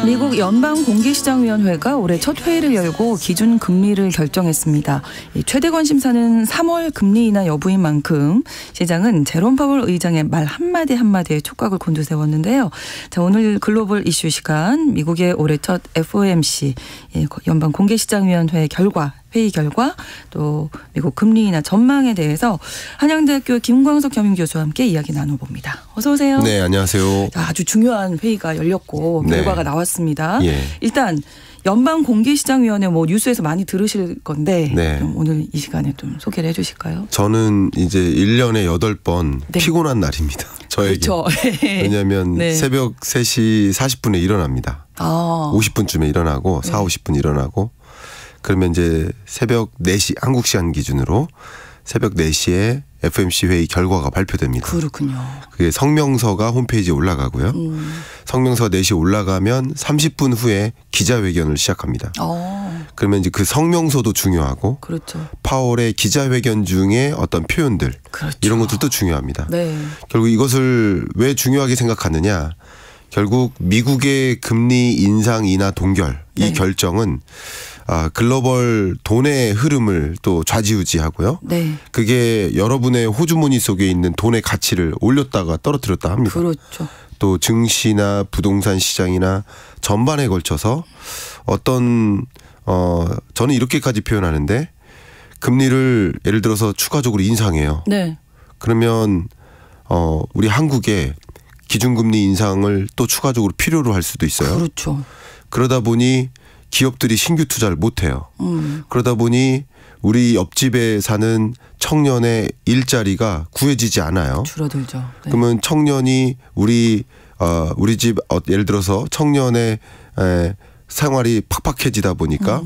미국 연방공개시장위원회가 올해 첫 회의를 열고 기준 금리를 결정했습니다. 이 최대 관심사는 3월 금리 인하 여부인 만큼 시장은 제롬 파월 의장의 말 한마디 한마디에 촉각을 곤두세웠는데요. 자, 오늘 글로벌 이슈 시간 미국의 올해 첫 FOMC 연방공개시장위원회 결과 회의 결과 또 미국 금리 인하 전망에 대해서 한양대학교 김광석 겸임교수와 함께 이야기 나눠봅니다. 어서 오세요. 네, 안녕하세요. 자, 아주 중요한 회의가 열렸고 결과가 나왔습니다. 예. 일단 연방공개시장위원회 뭐 뉴스에서 많이 들으실 건데 네. 좀 오늘 이 시간에 좀 소개를 해주실까요? 저는 이제 1년에 8번 네. 피곤한 날입니다. 저에게. 그렇죠. 왜냐하면 네. 새벽 3시 40분에 일어납니다. 50분쯤에 일어나고 4, 50분 일어나고 그러면 이제 새벽 4시 한국 시간 기준으로 새벽 4시에 FOMC 회의 결과가 발표됩니다. 그렇군요. 그게 성명서가 홈페이지에 올라가고요. 성명서가 4시에 올라가면 30분 후에 기자회견을 시작합니다. 그러면 이제 그 성명서도 중요하고 그렇죠. 파월의 기자회견 중에 어떤 표현들 그렇죠. 이런 것들도 중요합니다. 네. 결국 이것을 왜 중요하게 생각하느냐. 결국 미국의 금리 인상 인하 동결 이 결정은 글로벌 돈의 흐름을 또 좌지우지하고요. 네. 그게 여러분의 호주머니 속에 있는 돈의 가치를 올렸다가 떨어뜨렸다 합니다. 그렇죠. 또 증시나 부동산 시장이나 전반에 걸쳐서 어떤 저는 이렇게까지 표현하는데 금리를 예를 들어서 추가적으로 인상해요. 네. 그러면 우리 한국에 기준금리 인상을 또 추가적으로 필요로 할 수도 있어요. 그렇죠. 그러다 보니 기업들이 신규 투자를 못 해요. 그러다 보니 우리 옆집에 사는 청년의 일자리가 구해지지 않아요. 줄어들죠. 네. 그러면 청년이 우리 집 예를 들어서 청년의 생활이 팍팍해지다 보니까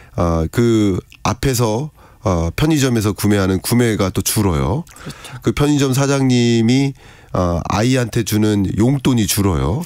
그 앞에서 편의점에서 구매하는 구매가 또 줄어요. 그렇죠. 그 편의점 사장님이 아이한테 주는 용돈이 줄어요.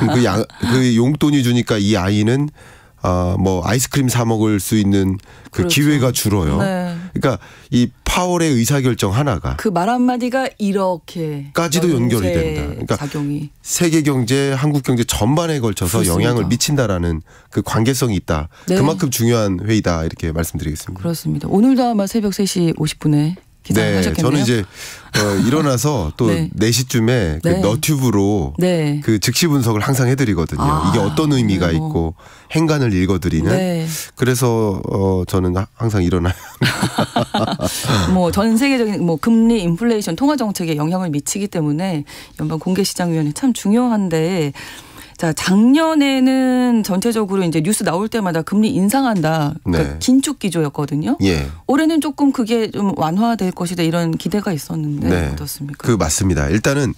그 용돈이 주니까 이 아이는 뭐 아이스크림 사 먹을 수 있는 그 그렇죠. 기회가 줄어요. 네. 그러니까 이 파월의 의사결정 하나가 그 말 한마디가 이렇게까지도 연결이 된다. 그러니까 작용이 세계 경제, 한국 경제 전반에 걸쳐서 그렇습니다. 영향을 미친다라는 그 관계성이 있다. 네. 그만큼 중요한 회의다 이렇게 말씀드리겠습니다. 그렇습니다. 오늘도 아마 새벽 3시 50분에 기상하셨겠네요. 저는 이제 일어나서 또 네. 4시쯤에 그 네. 너튜브로 네. 그 즉시 분석을 항상 해드리거든요. 이게 어떤 의미가 있고 행간을 읽어드리는. 네. 그래서 저는 항상 일어나요. 뭐 전 세계적인 뭐 금리, 인플레이션, 통화 정책에 영향을 미치기 때문에 연방공개시장위원회 참 중요한데. 자, 작년에는 전체적으로 이제 뉴스 나올 때마다 금리 인상한다. 그러니까 네. 긴축 기조였거든요. 예. 올해는 조금 그게 좀 완화될 것이다 이런 기대가 있었는데 네. 어떻습니까? 그 맞습니다. 일단은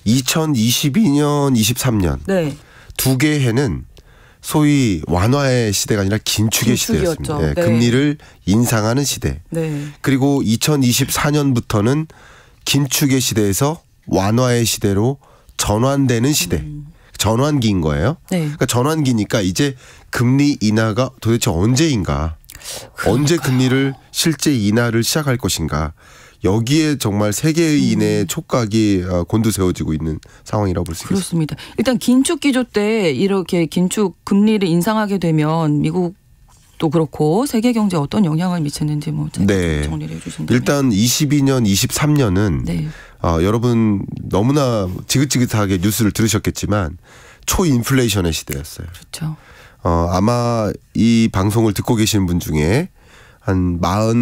2022년, 23년 네. 두 개 해는 소위 완화의 시대가 아니라 긴축의 긴축이었죠. 시대였습니다. 네. 네. 금리를 인상하는 시대. 네. 그리고 2024년부터는 긴축의 시대에서 완화의 시대로 전환되는 시대. 전환기인 거예요. 네. 그러니까 전환기니까 이제 금리 인하가 도대체 언제인가. 언제 금리를 실제 인하를 시작할 것인가. 여기에 정말 세계인의 촉각이 곤두세워지고 있는 상황이라고 볼 수 있습니다. 그렇습니다. 일단 긴축 기조 때 이렇게 긴축 금리를 인상하게 되면 미국도 그렇고 세계 경제에 어떤 영향을 미치는지 뭐 네. 정리를 해 주신다면. 일단 22년, 23년은 네. 여러분 너무나 지긋지긋하게 뉴스를 들으셨겠지만 초인플레이션의 시대였어요. 그렇죠. 아마 이 방송을 듣고 계시는 분 중에 한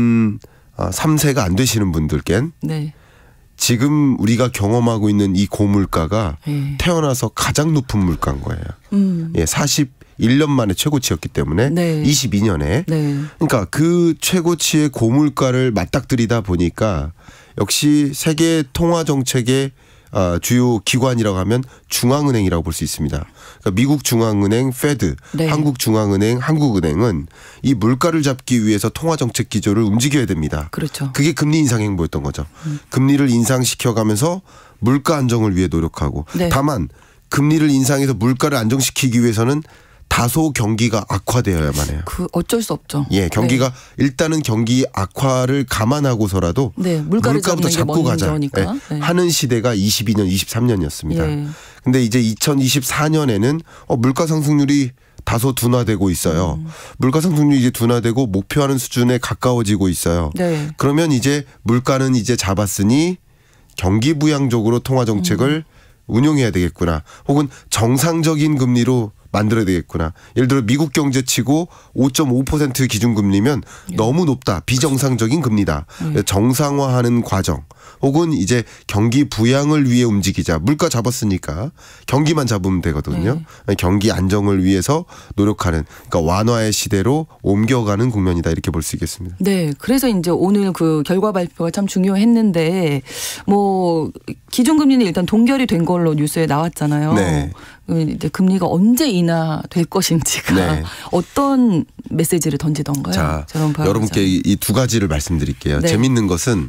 43세가 안 되시는 분들께는 네. 지금 우리가 경험하고 있는 이 고물가가 네. 태어나서 가장 높은 물가인 거예요. 예, 41년 만에 최고치였기 때문에 네. 22년에. 네. 그러니까 그 최고치의 고물가를 맞닥뜨리다 보니까 역시 세계 통화 정책의 주요 기관이라고 하면 중앙은행이라고 볼 수 있습니다. 그러니까 미국 중앙은행, 페드, 네. 한국 중앙은행, 한국은행은 이 물가를 잡기 위해서 통화 정책 기조를 움직여야 됩니다. 그렇죠. 그게 금리 인상 행보였던 거죠. 금리를 인상시켜가면서 물가 안정을 위해 노력하고 네. 다만 금리를 인상해서 물가를 안정시키기 위해서는 다소 경기가 악화되어야만 해요. 그 어쩔 수 없죠. 예, 경기가 일단은 경기 악화를 감안하고서라도 네, 물가를 물가부터 잡는 게 잡고 가자 먼저니까. 예, 네. 하는 시대가 22년, 23년이었습니다. 예. 근데 이제 2024년에는 물가 상승률이 다소 둔화되고 있어요. 물가 상승률이 이제 둔화되고 목표하는 수준에 가까워지고 있어요. 네. 그러면 이제 물가는 이제 잡았으니 경기 부양적으로 통화 정책을 운용해야 되겠구나. 혹은 정상적인 금리로 만들어야 되겠구나. 예를 들어 미국 경제치고 5.5% 기준금리면 너무 높다. 비정상적인 금리다. 정상화하는 과정. 혹은 이제 경기 부양을 위해 움직이자. 물가 잡았으니까 경기만 잡으면 되거든요. 경기 안정을 위해서 노력하는, 그러니까 완화의 시대로 옮겨가는 국면이다, 이렇게 볼 수 있겠습니다. 네, 그래서 이제 오늘 그 결과 발표가 참 중요했는데 뭐 기준금리는 일단 동결이 된 걸로 뉴스에 나왔잖아요. 네. 이제 금리가 언제 인하될 것인지가 네. 어떤 메시지를 던지던가요? 자, 여러분께 이 두 가지를 말씀드릴게요. 네. 재밌는 것은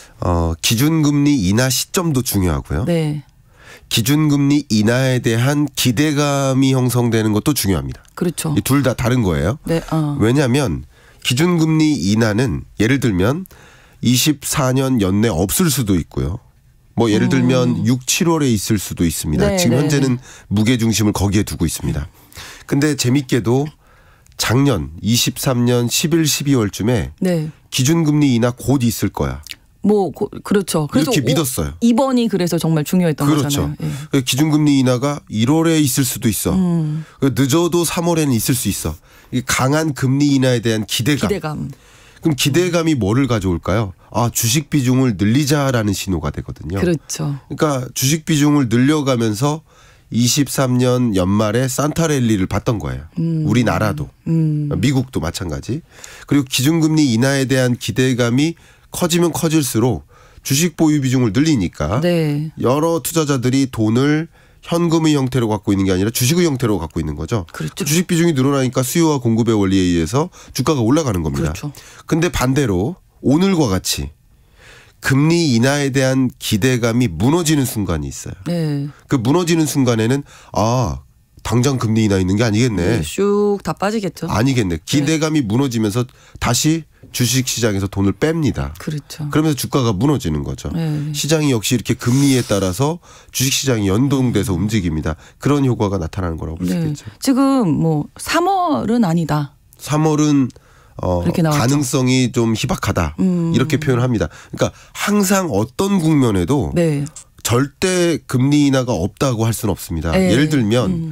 기준금리 인하 시점도 중요하고요. 네, 기준금리 인하에 대한 기대감이 형성되는 것도 중요합니다. 그렇죠. 이 둘 다 다른 거예요. 네, 왜냐하면 기준금리 인하는 예를 들면 24년 연내 없을 수도 있고요. 뭐 예를 들면 6, 7월에 있을 수도 있습니다. 네, 지금 네. 현재는 무게중심을 거기에 두고 있습니다. 근데 재밌게도 작년 23년 11, 12월쯤에 네. 기준금리 인하 곧 있을 거야. 뭐 그렇죠. 그래서 이렇게 믿었어요. 이번이 그래서 정말 중요했던 그렇죠. 거잖아요. 예. 기준금리 인하가 1월에 있을 수도 있어. 늦어도 3월에는 있을 수 있어. 이 강한 금리 인하에 대한 기대감. 그럼 기대감이 뭐를 가져올까요? 주식 비중을 늘리자라는 신호가 되거든요. 그렇죠. 그러니까 주식 비중을 늘려가면서 23년 연말에 산타랠리를 봤던 거예요. 우리나라도. 미국도 마찬가지. 그리고 기준금리 인하에 대한 기대감이 커지면 커질수록 주식 보유 비중을 늘리니까 네. 여러 투자자들이 돈을 현금의 형태로 갖고 있는 게 아니라 주식의 형태로 갖고 있는 거죠. 그렇죠. 주식 비중이 늘어나니까 수요와 공급의 원리에 의해서 주가가 올라가는 겁니다. 그렇죠. 근데 반대로 오늘과 같이 금리 인하에 대한 기대감이 무너지는 순간이 있어요. 네. 그 무너지는 순간에는 당장 금리 인하 있는 게 아니겠네. 슉 다 빠지겠죠. 아니겠네. 기대감이 무너지면서 다시 주식시장에서 돈을 뺍니다. 그렇죠. 그러면서 주가가 무너지는 거죠. 네. 시장이 역시 이렇게 금리에 따라서 주식시장이 연동돼서 움직입니다. 그런 효과가 나타나는 거라고 볼 수 있겠죠. 지금 뭐 3월은 아니다. 3월은 그렇게 나왔죠. 가능성이 좀 희박하다. 이렇게 표현합니다. 그러니까 항상 어떤 국면에도 네. 절대 금리 인하가 없다고 할 수는 없습니다. 네. 예를 들면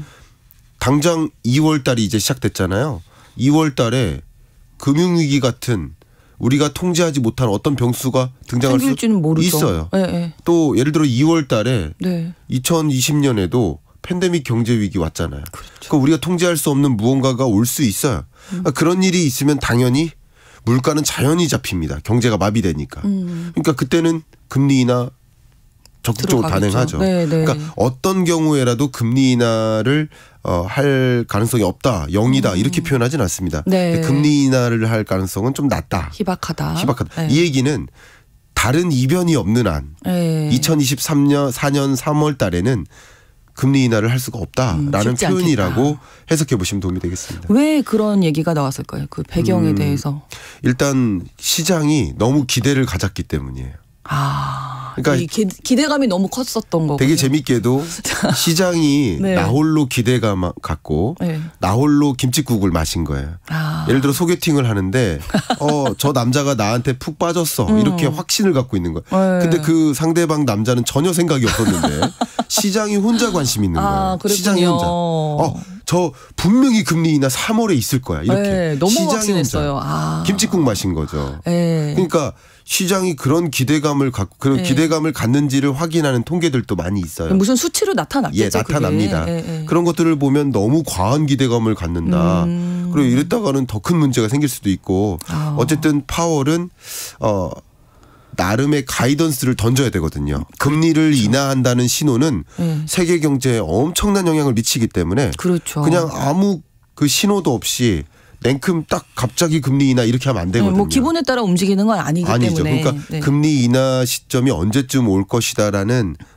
당장 2월 달이 이제 시작됐잖아요. 2월 달에 금융위기 같은 우리가 통제하지 못한 어떤 병수가 등장할 수 생길지는 모르죠. 있어요. 네, 네. 또 예를 들어 2월 달에 네. 2020년에도 팬데믹 경제위기 왔잖아요. 그러니까 우리가 통제할 수 없는 무언가가 올 수 있어요. 그러니까 그런 일이 있으면 당연히 물가는 자연히 잡힙니다. 경제가 마비되니까. 그러니까 그때는 금리 인하 적극적으로 들어가겠죠. 단행하죠. 네, 네. 그러니까 어떤 경우에라도 금리 인하를 할 가능성이 없다, 0이다 이렇게 표현하진 않습니다. 네. 금리 인하를 할 가능성은 좀 낮다. 희박하다. 희박하다. 네. 이 얘기는 다른 이변이 없는 한 네. 2023년 4년 3월 달에는 금리 인하를 할 수가 없다라는 쉽지 표현이라고 않겠다. 해석해 보시면 도움이 되겠습니다. 왜 그런 얘기가 나왔을까요? 그 배경에 대해서. 일단 시장이 너무 기대를 가졌기 때문이에요. 그러니까 이 기대감이 너무 컸었던 거고. 되게 재밌게도 시장이 네. 나홀로 기대감 갖고 네. 나홀로 김칫국을 마신 거예요. 예를 들어 소개팅을 하는데 저 남자가 나한테 푹 빠졌어. 이렇게 확신을 갖고 있는 거예요. 네. 근데 그 상대방 남자는 전혀 생각이 없었는데 시장이 혼자 관심 있는 거예요. 그랬군요. 시장이 혼자. 저 분명히 금리 인하 3월에 있을 거야. 이렇게. 네, 너무 시장이 확신했어요. 혼자. 김칫국 마신 거죠. 네. 그러니까 시장이 그런 기대감을 갖고 그런 기대감을 갖는지를 확인하는 통계들도 많이 있어요. 무슨 수치로 나타났겠죠. 나타납니다. 그게. 그런 것들을 보면 너무 과한 기대감을 갖는다. 그리고 이랬다가는 더 큰 문제가 생길 수도 있고 어쨌든 파월은 나름의 가이던스를 던져야 되거든요. 금리를 인하한다는 신호는 세계 경제에 엄청난 영향을 미치기 때문에 그렇죠. 그냥 아무 그 신호도 없이 냉큼 딱 갑자기 금리 인하 이렇게 하면 안 되거든요. 뭐 기분에 따라 움직이는 건 아니기 아니죠. 때문에. 그러니까 네. 금리 인하 시점이 언제쯤 올 것이다라는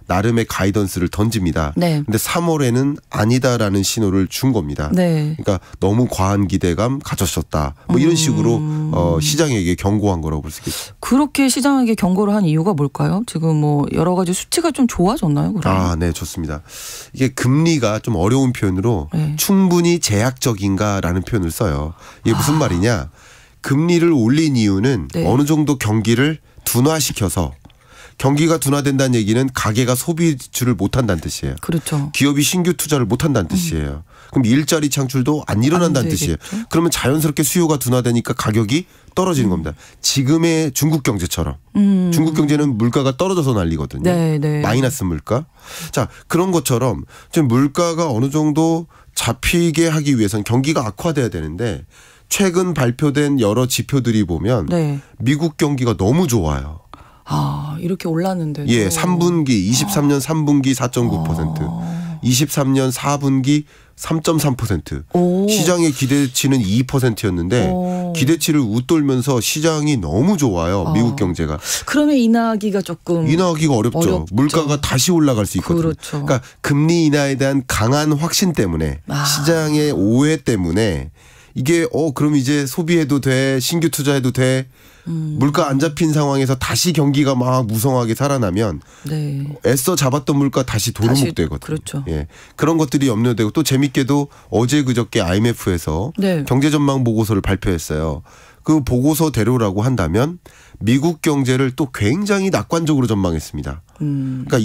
나름의 가이던스를 던집니다. 네. 근데 3월에는 아니다라는 신호를 준 겁니다. 네. 그러니까 너무 과한 기대감 가졌었다. 뭐 이런 식으로 시장에게 경고한 거라고 볼 수 있겠죠. 그렇게 시장에게 경고를 한 이유가 뭘까요? 지금 뭐 여러 가지 수치가 좀 좋아졌나요? 그럼? 네, 좋습니다. 이게 금리가 좀 어려운 표현으로 네. 충분히 제약적인가라는 표현을 써요. 이게 무슨 말이냐? 금리를 올린 이유는 네. 어느 정도 경기를 둔화시켜서 경기가 둔화된다는 얘기는 가계가 소비 지출을 못한다는 뜻이에요. 그렇죠. 기업이 신규 투자를 못한다는 뜻이에요. 그럼 일자리 창출도 안 일어난다는 안 뜻이에요. 되겠죠. 그러면 자연스럽게 수요가 둔화되니까 가격이 떨어지는 겁니다. 지금의 중국 경제처럼. 중국 경제는 물가가 떨어져서 난리거든요. 네, 네. 마이너스 물가. 자, 그런 것처럼 지금 물가가 어느 정도 잡히게 하기 위해서는 경기가 악화돼야 되는데 최근 발표된 여러 지표들이 보면 네. 미국 경기가 너무 좋아요. 이렇게 올랐는데. 예, 3분기 23년 3분기 4.9%, 23년 4분기 3.3%. 오. 시장의 기대치는 2%였는데 기대치를 웃돌면서 시장이 너무 좋아요. 미국 경제가. 그러면 인하하기가 조금 인하하기가 어렵죠. 물가가 다시 올라갈 수 있거든요. 그렇죠. 그러니까 금리 인하에 대한 강한 확신 때문에 시장의 오해 때문에 이게 그럼 이제 소비해도 돼, 신규 투자해도 돼. 물가 안 잡힌 상황에서 다시 경기가 막 무성하게 살아나면 네. 애써 잡았던 물가 다시 도루묵되거든요. 그렇죠. 예, 그런 것들이 염려되고 또 재밌게도 어제 그저께 IMF에서 네. 경제전망 보고서를 발표했어요. 그 보고서대로라고 한다면 미국 경제를 또 굉장히 낙관적으로 전망했습니다. 그러니까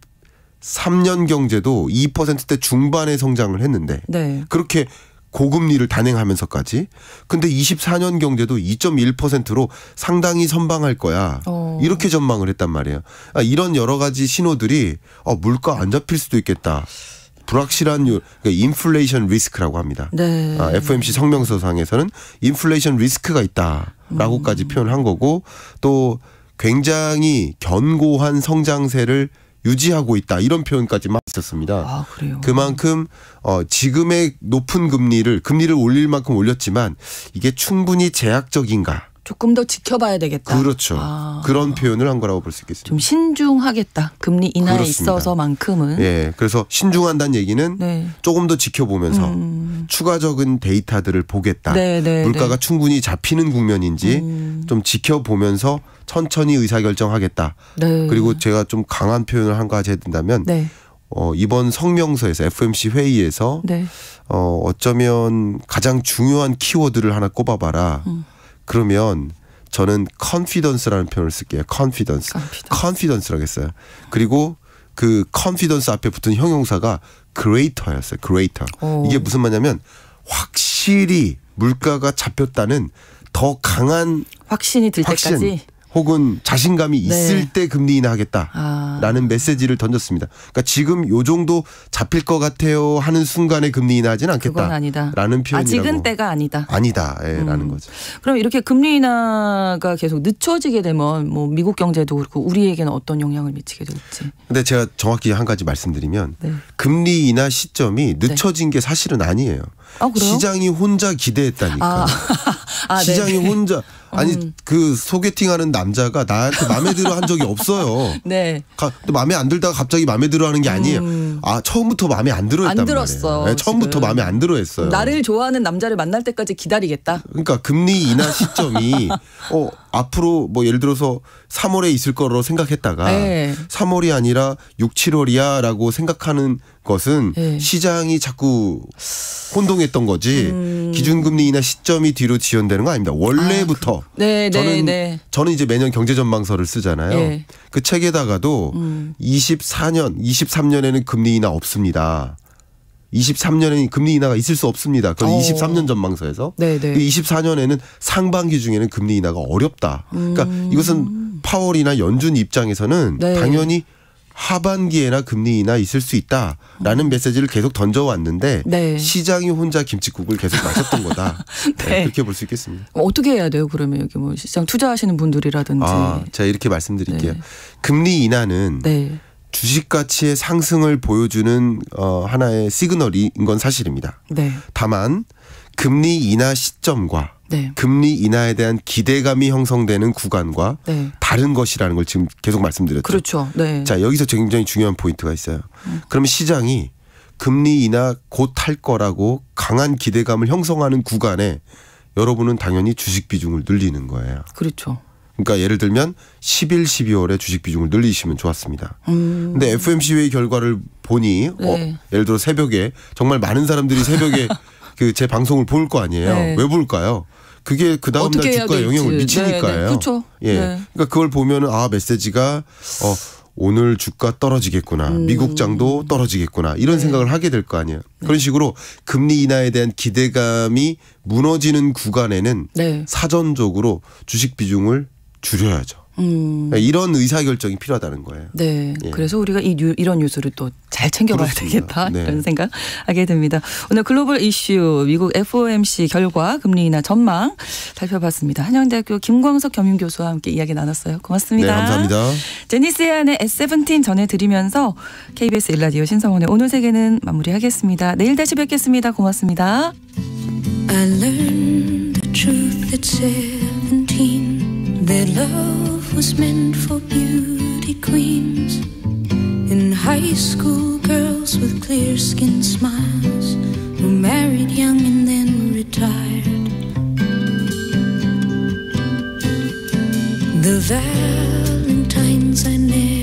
23년 경제도 2%대 중반의 성장을 했는데 네. 그렇게 고금리를 단행하면서까지. 근데 24년 경제도 2.1%로 상당히 선방할 거야. 이렇게 전망을 했단 말이에요. 이런 여러 가지 신호들이 물가 안 잡힐 수도 있겠다. 불확실한 그러니까 인플레이션 리스크라고 합니다. 네. FOMC 성명서상에서는 인플레이션 리스크가 있다라고까지 표현한 거고 또 굉장히 견고한 성장세를 유지하고 있다 이런 표현까지 막 있었습니다. 그래요. 그만큼 지금의 높은 금리를 올릴 만큼 올렸지만 이게 충분히 제약적인가? 조금 더 지켜봐야 되겠다. 그렇죠. 그런 표현을 한 거라고 볼 수 있겠습니다. 좀 신중하겠다. 금리 인하에 그렇습니다. 있어서만큼은. 예, 그래서 신중한다는 얘기는 네. 조금 더 지켜보면서 추가적인 데이터들을 보겠다. 네, 네, 물가가 네. 충분히 잡히는 국면인지 좀 지켜보면서 천천히 의사결정하겠다. 네. 그리고 제가 좀 강한 표현을 한 가지 해둔다면 네. 이번 성명서에서 FOMC 회의에서 네. 어쩌면 가장 중요한 키워드를 하나 꼽아봐라. 그러면 저는 confidence라는 표현을 쓸게요. confidence라고 했어요. 그리고 그 confidence 앞에 붙은 형용사가 greater였어요. greater. 이게 무슨 말이냐면 확실히 물가가 잡혔다는 더 강한 확신이 들 때까지. 혹은 자신감이 있을 때 금리 인하하겠다라는 메시지를 던졌습니다. 그러니까 지금 요 정도 잡힐 것 같아요 하는 순간에 금리 인하하지는 않겠다. 그건 아니다. 라는 표현이라고. 아직은 때가 아니다. 라는 거죠. 그럼 이렇게 금리 인하가 계속 늦춰지게 되면 뭐 미국 경제도 그렇고 우리에게는 어떤 영향을 미치게 될지. 근데 제가 정확히 한 가지 말씀드리면 네. 금리 인하 시점이 늦춰진 게 사실은 아니에요. 그래요? 시장이 혼자 기대했다니까. 시장이 네네. 혼자 그 소개팅하는 남자가 나한테 마음에 들어 한 적이 없어요. 네. 마음에 안 들다가 갑자기 마음에 들어 하는 게 아니에요. 처음부터 마음에 안 들어 했단 안 들었어, 말이에요. 네, 처음부터 지금. 마음에 안 들어 했어요. 나를 좋아하는 남자를 만날 때까지 기다리겠다. 그러니까 금리 인하 시점이 앞으로 뭐 예를 들어서 3월에 있을 거로 생각했다가 네. 3월이 아니라 6, 7월이야라고 생각하는 것은 네. 시장이 자꾸 혼동했던 거지 기준금리 인하 시점이 뒤로 지연되는 거 아닙니다. 원래부터 저는 이제 매년 경제전망서를 쓰잖아요. 네. 그 책에다가도 23년에는 금리 인하 없습니다. 23년에는 금리 인하가 있을 수 없습니다. 그건 23년 전망서에서. 네네. 24년에는 상반기 중에는 금리 인하가 어렵다. 그러니까 이것은 파월이나 연준 입장에서는 네. 당연히 하반기에나 금리 인하 있을 수 있다라는 메시지를 계속 던져왔는데 네. 시장이 혼자 김칫국을 계속 마셨던 거다. 네. 그렇게 볼 수 있겠습니다. 어떻게 해야 돼요? 그러면 여기 뭐 시장 투자하시는 분들이라든지. 제가 이렇게 말씀드릴게요. 네. 금리 인하는 네. 주식 가치의 상승을 보여주는 하나의 시그널인 건 사실입니다. 네. 다만 금리 인하 시점과 네. 금리 인하에 대한 기대감이 형성되는 구간과 네. 다른 것이라는 걸 지금 계속 말씀드렸죠. 그렇죠. 네. 자, 여기서 굉장히 중요한 포인트가 있어요. 그러면 시장이 금리 인하 곧 할 거라고 강한 기대감을 형성하는 구간에 여러분은 당연히 주식 비중을 늘리는 거예요. 그렇죠. 그러니까 예를 들면 11, 12월에 주식 비중을 늘리시면 좋았습니다. 근데 FOMC 회의 결과를 보니 네. 예를 들어 새벽에 정말 많은 사람들이 새벽에 그 제 방송을 볼 거 아니에요. 네. 왜 볼까요? 그게 그 다음 날 어떻게 해야 주가에 될지. 영향을 미치니까요. 네, 네. 그렇죠. 예. 네. 그러니까 그걸 보면은 메시지가 오늘 주가 떨어지겠구나. 미국장도 떨어지겠구나. 이런 생각을 하게 될 거 아니에요. 그런 식으로 금리 인하에 대한 기대감이 무너지는 구간에는 네. 사전적으로 주식 비중을 줄여야죠. 이런 의사결정이 필요하다는 거예요. 네. 예. 그래서 우리가 이런 뉴스를 또 잘 챙겨봐야 그렇습니다. 되겠다. 네. 이런 생각하게 됩니다. 오늘 글로벌 이슈 미국 FOMC 결과 금리 인하 전망 살펴봤습니다. 한양대학교 김광석 겸임교수와 함께 이야기 나눴어요. 고맙습니다. 네, 감사합니다. 제니스의 S17 전해드리면서 KBS 1라디오 신성원의 오늘 세계는 마무리하겠습니다. 내일 다시 뵙겠습니다. 고맙습니다. I learned the truth at 17, that love was meant for beauty queens. In high school, girls with clear-skinned smiles who married young and then retired. The Valentines I never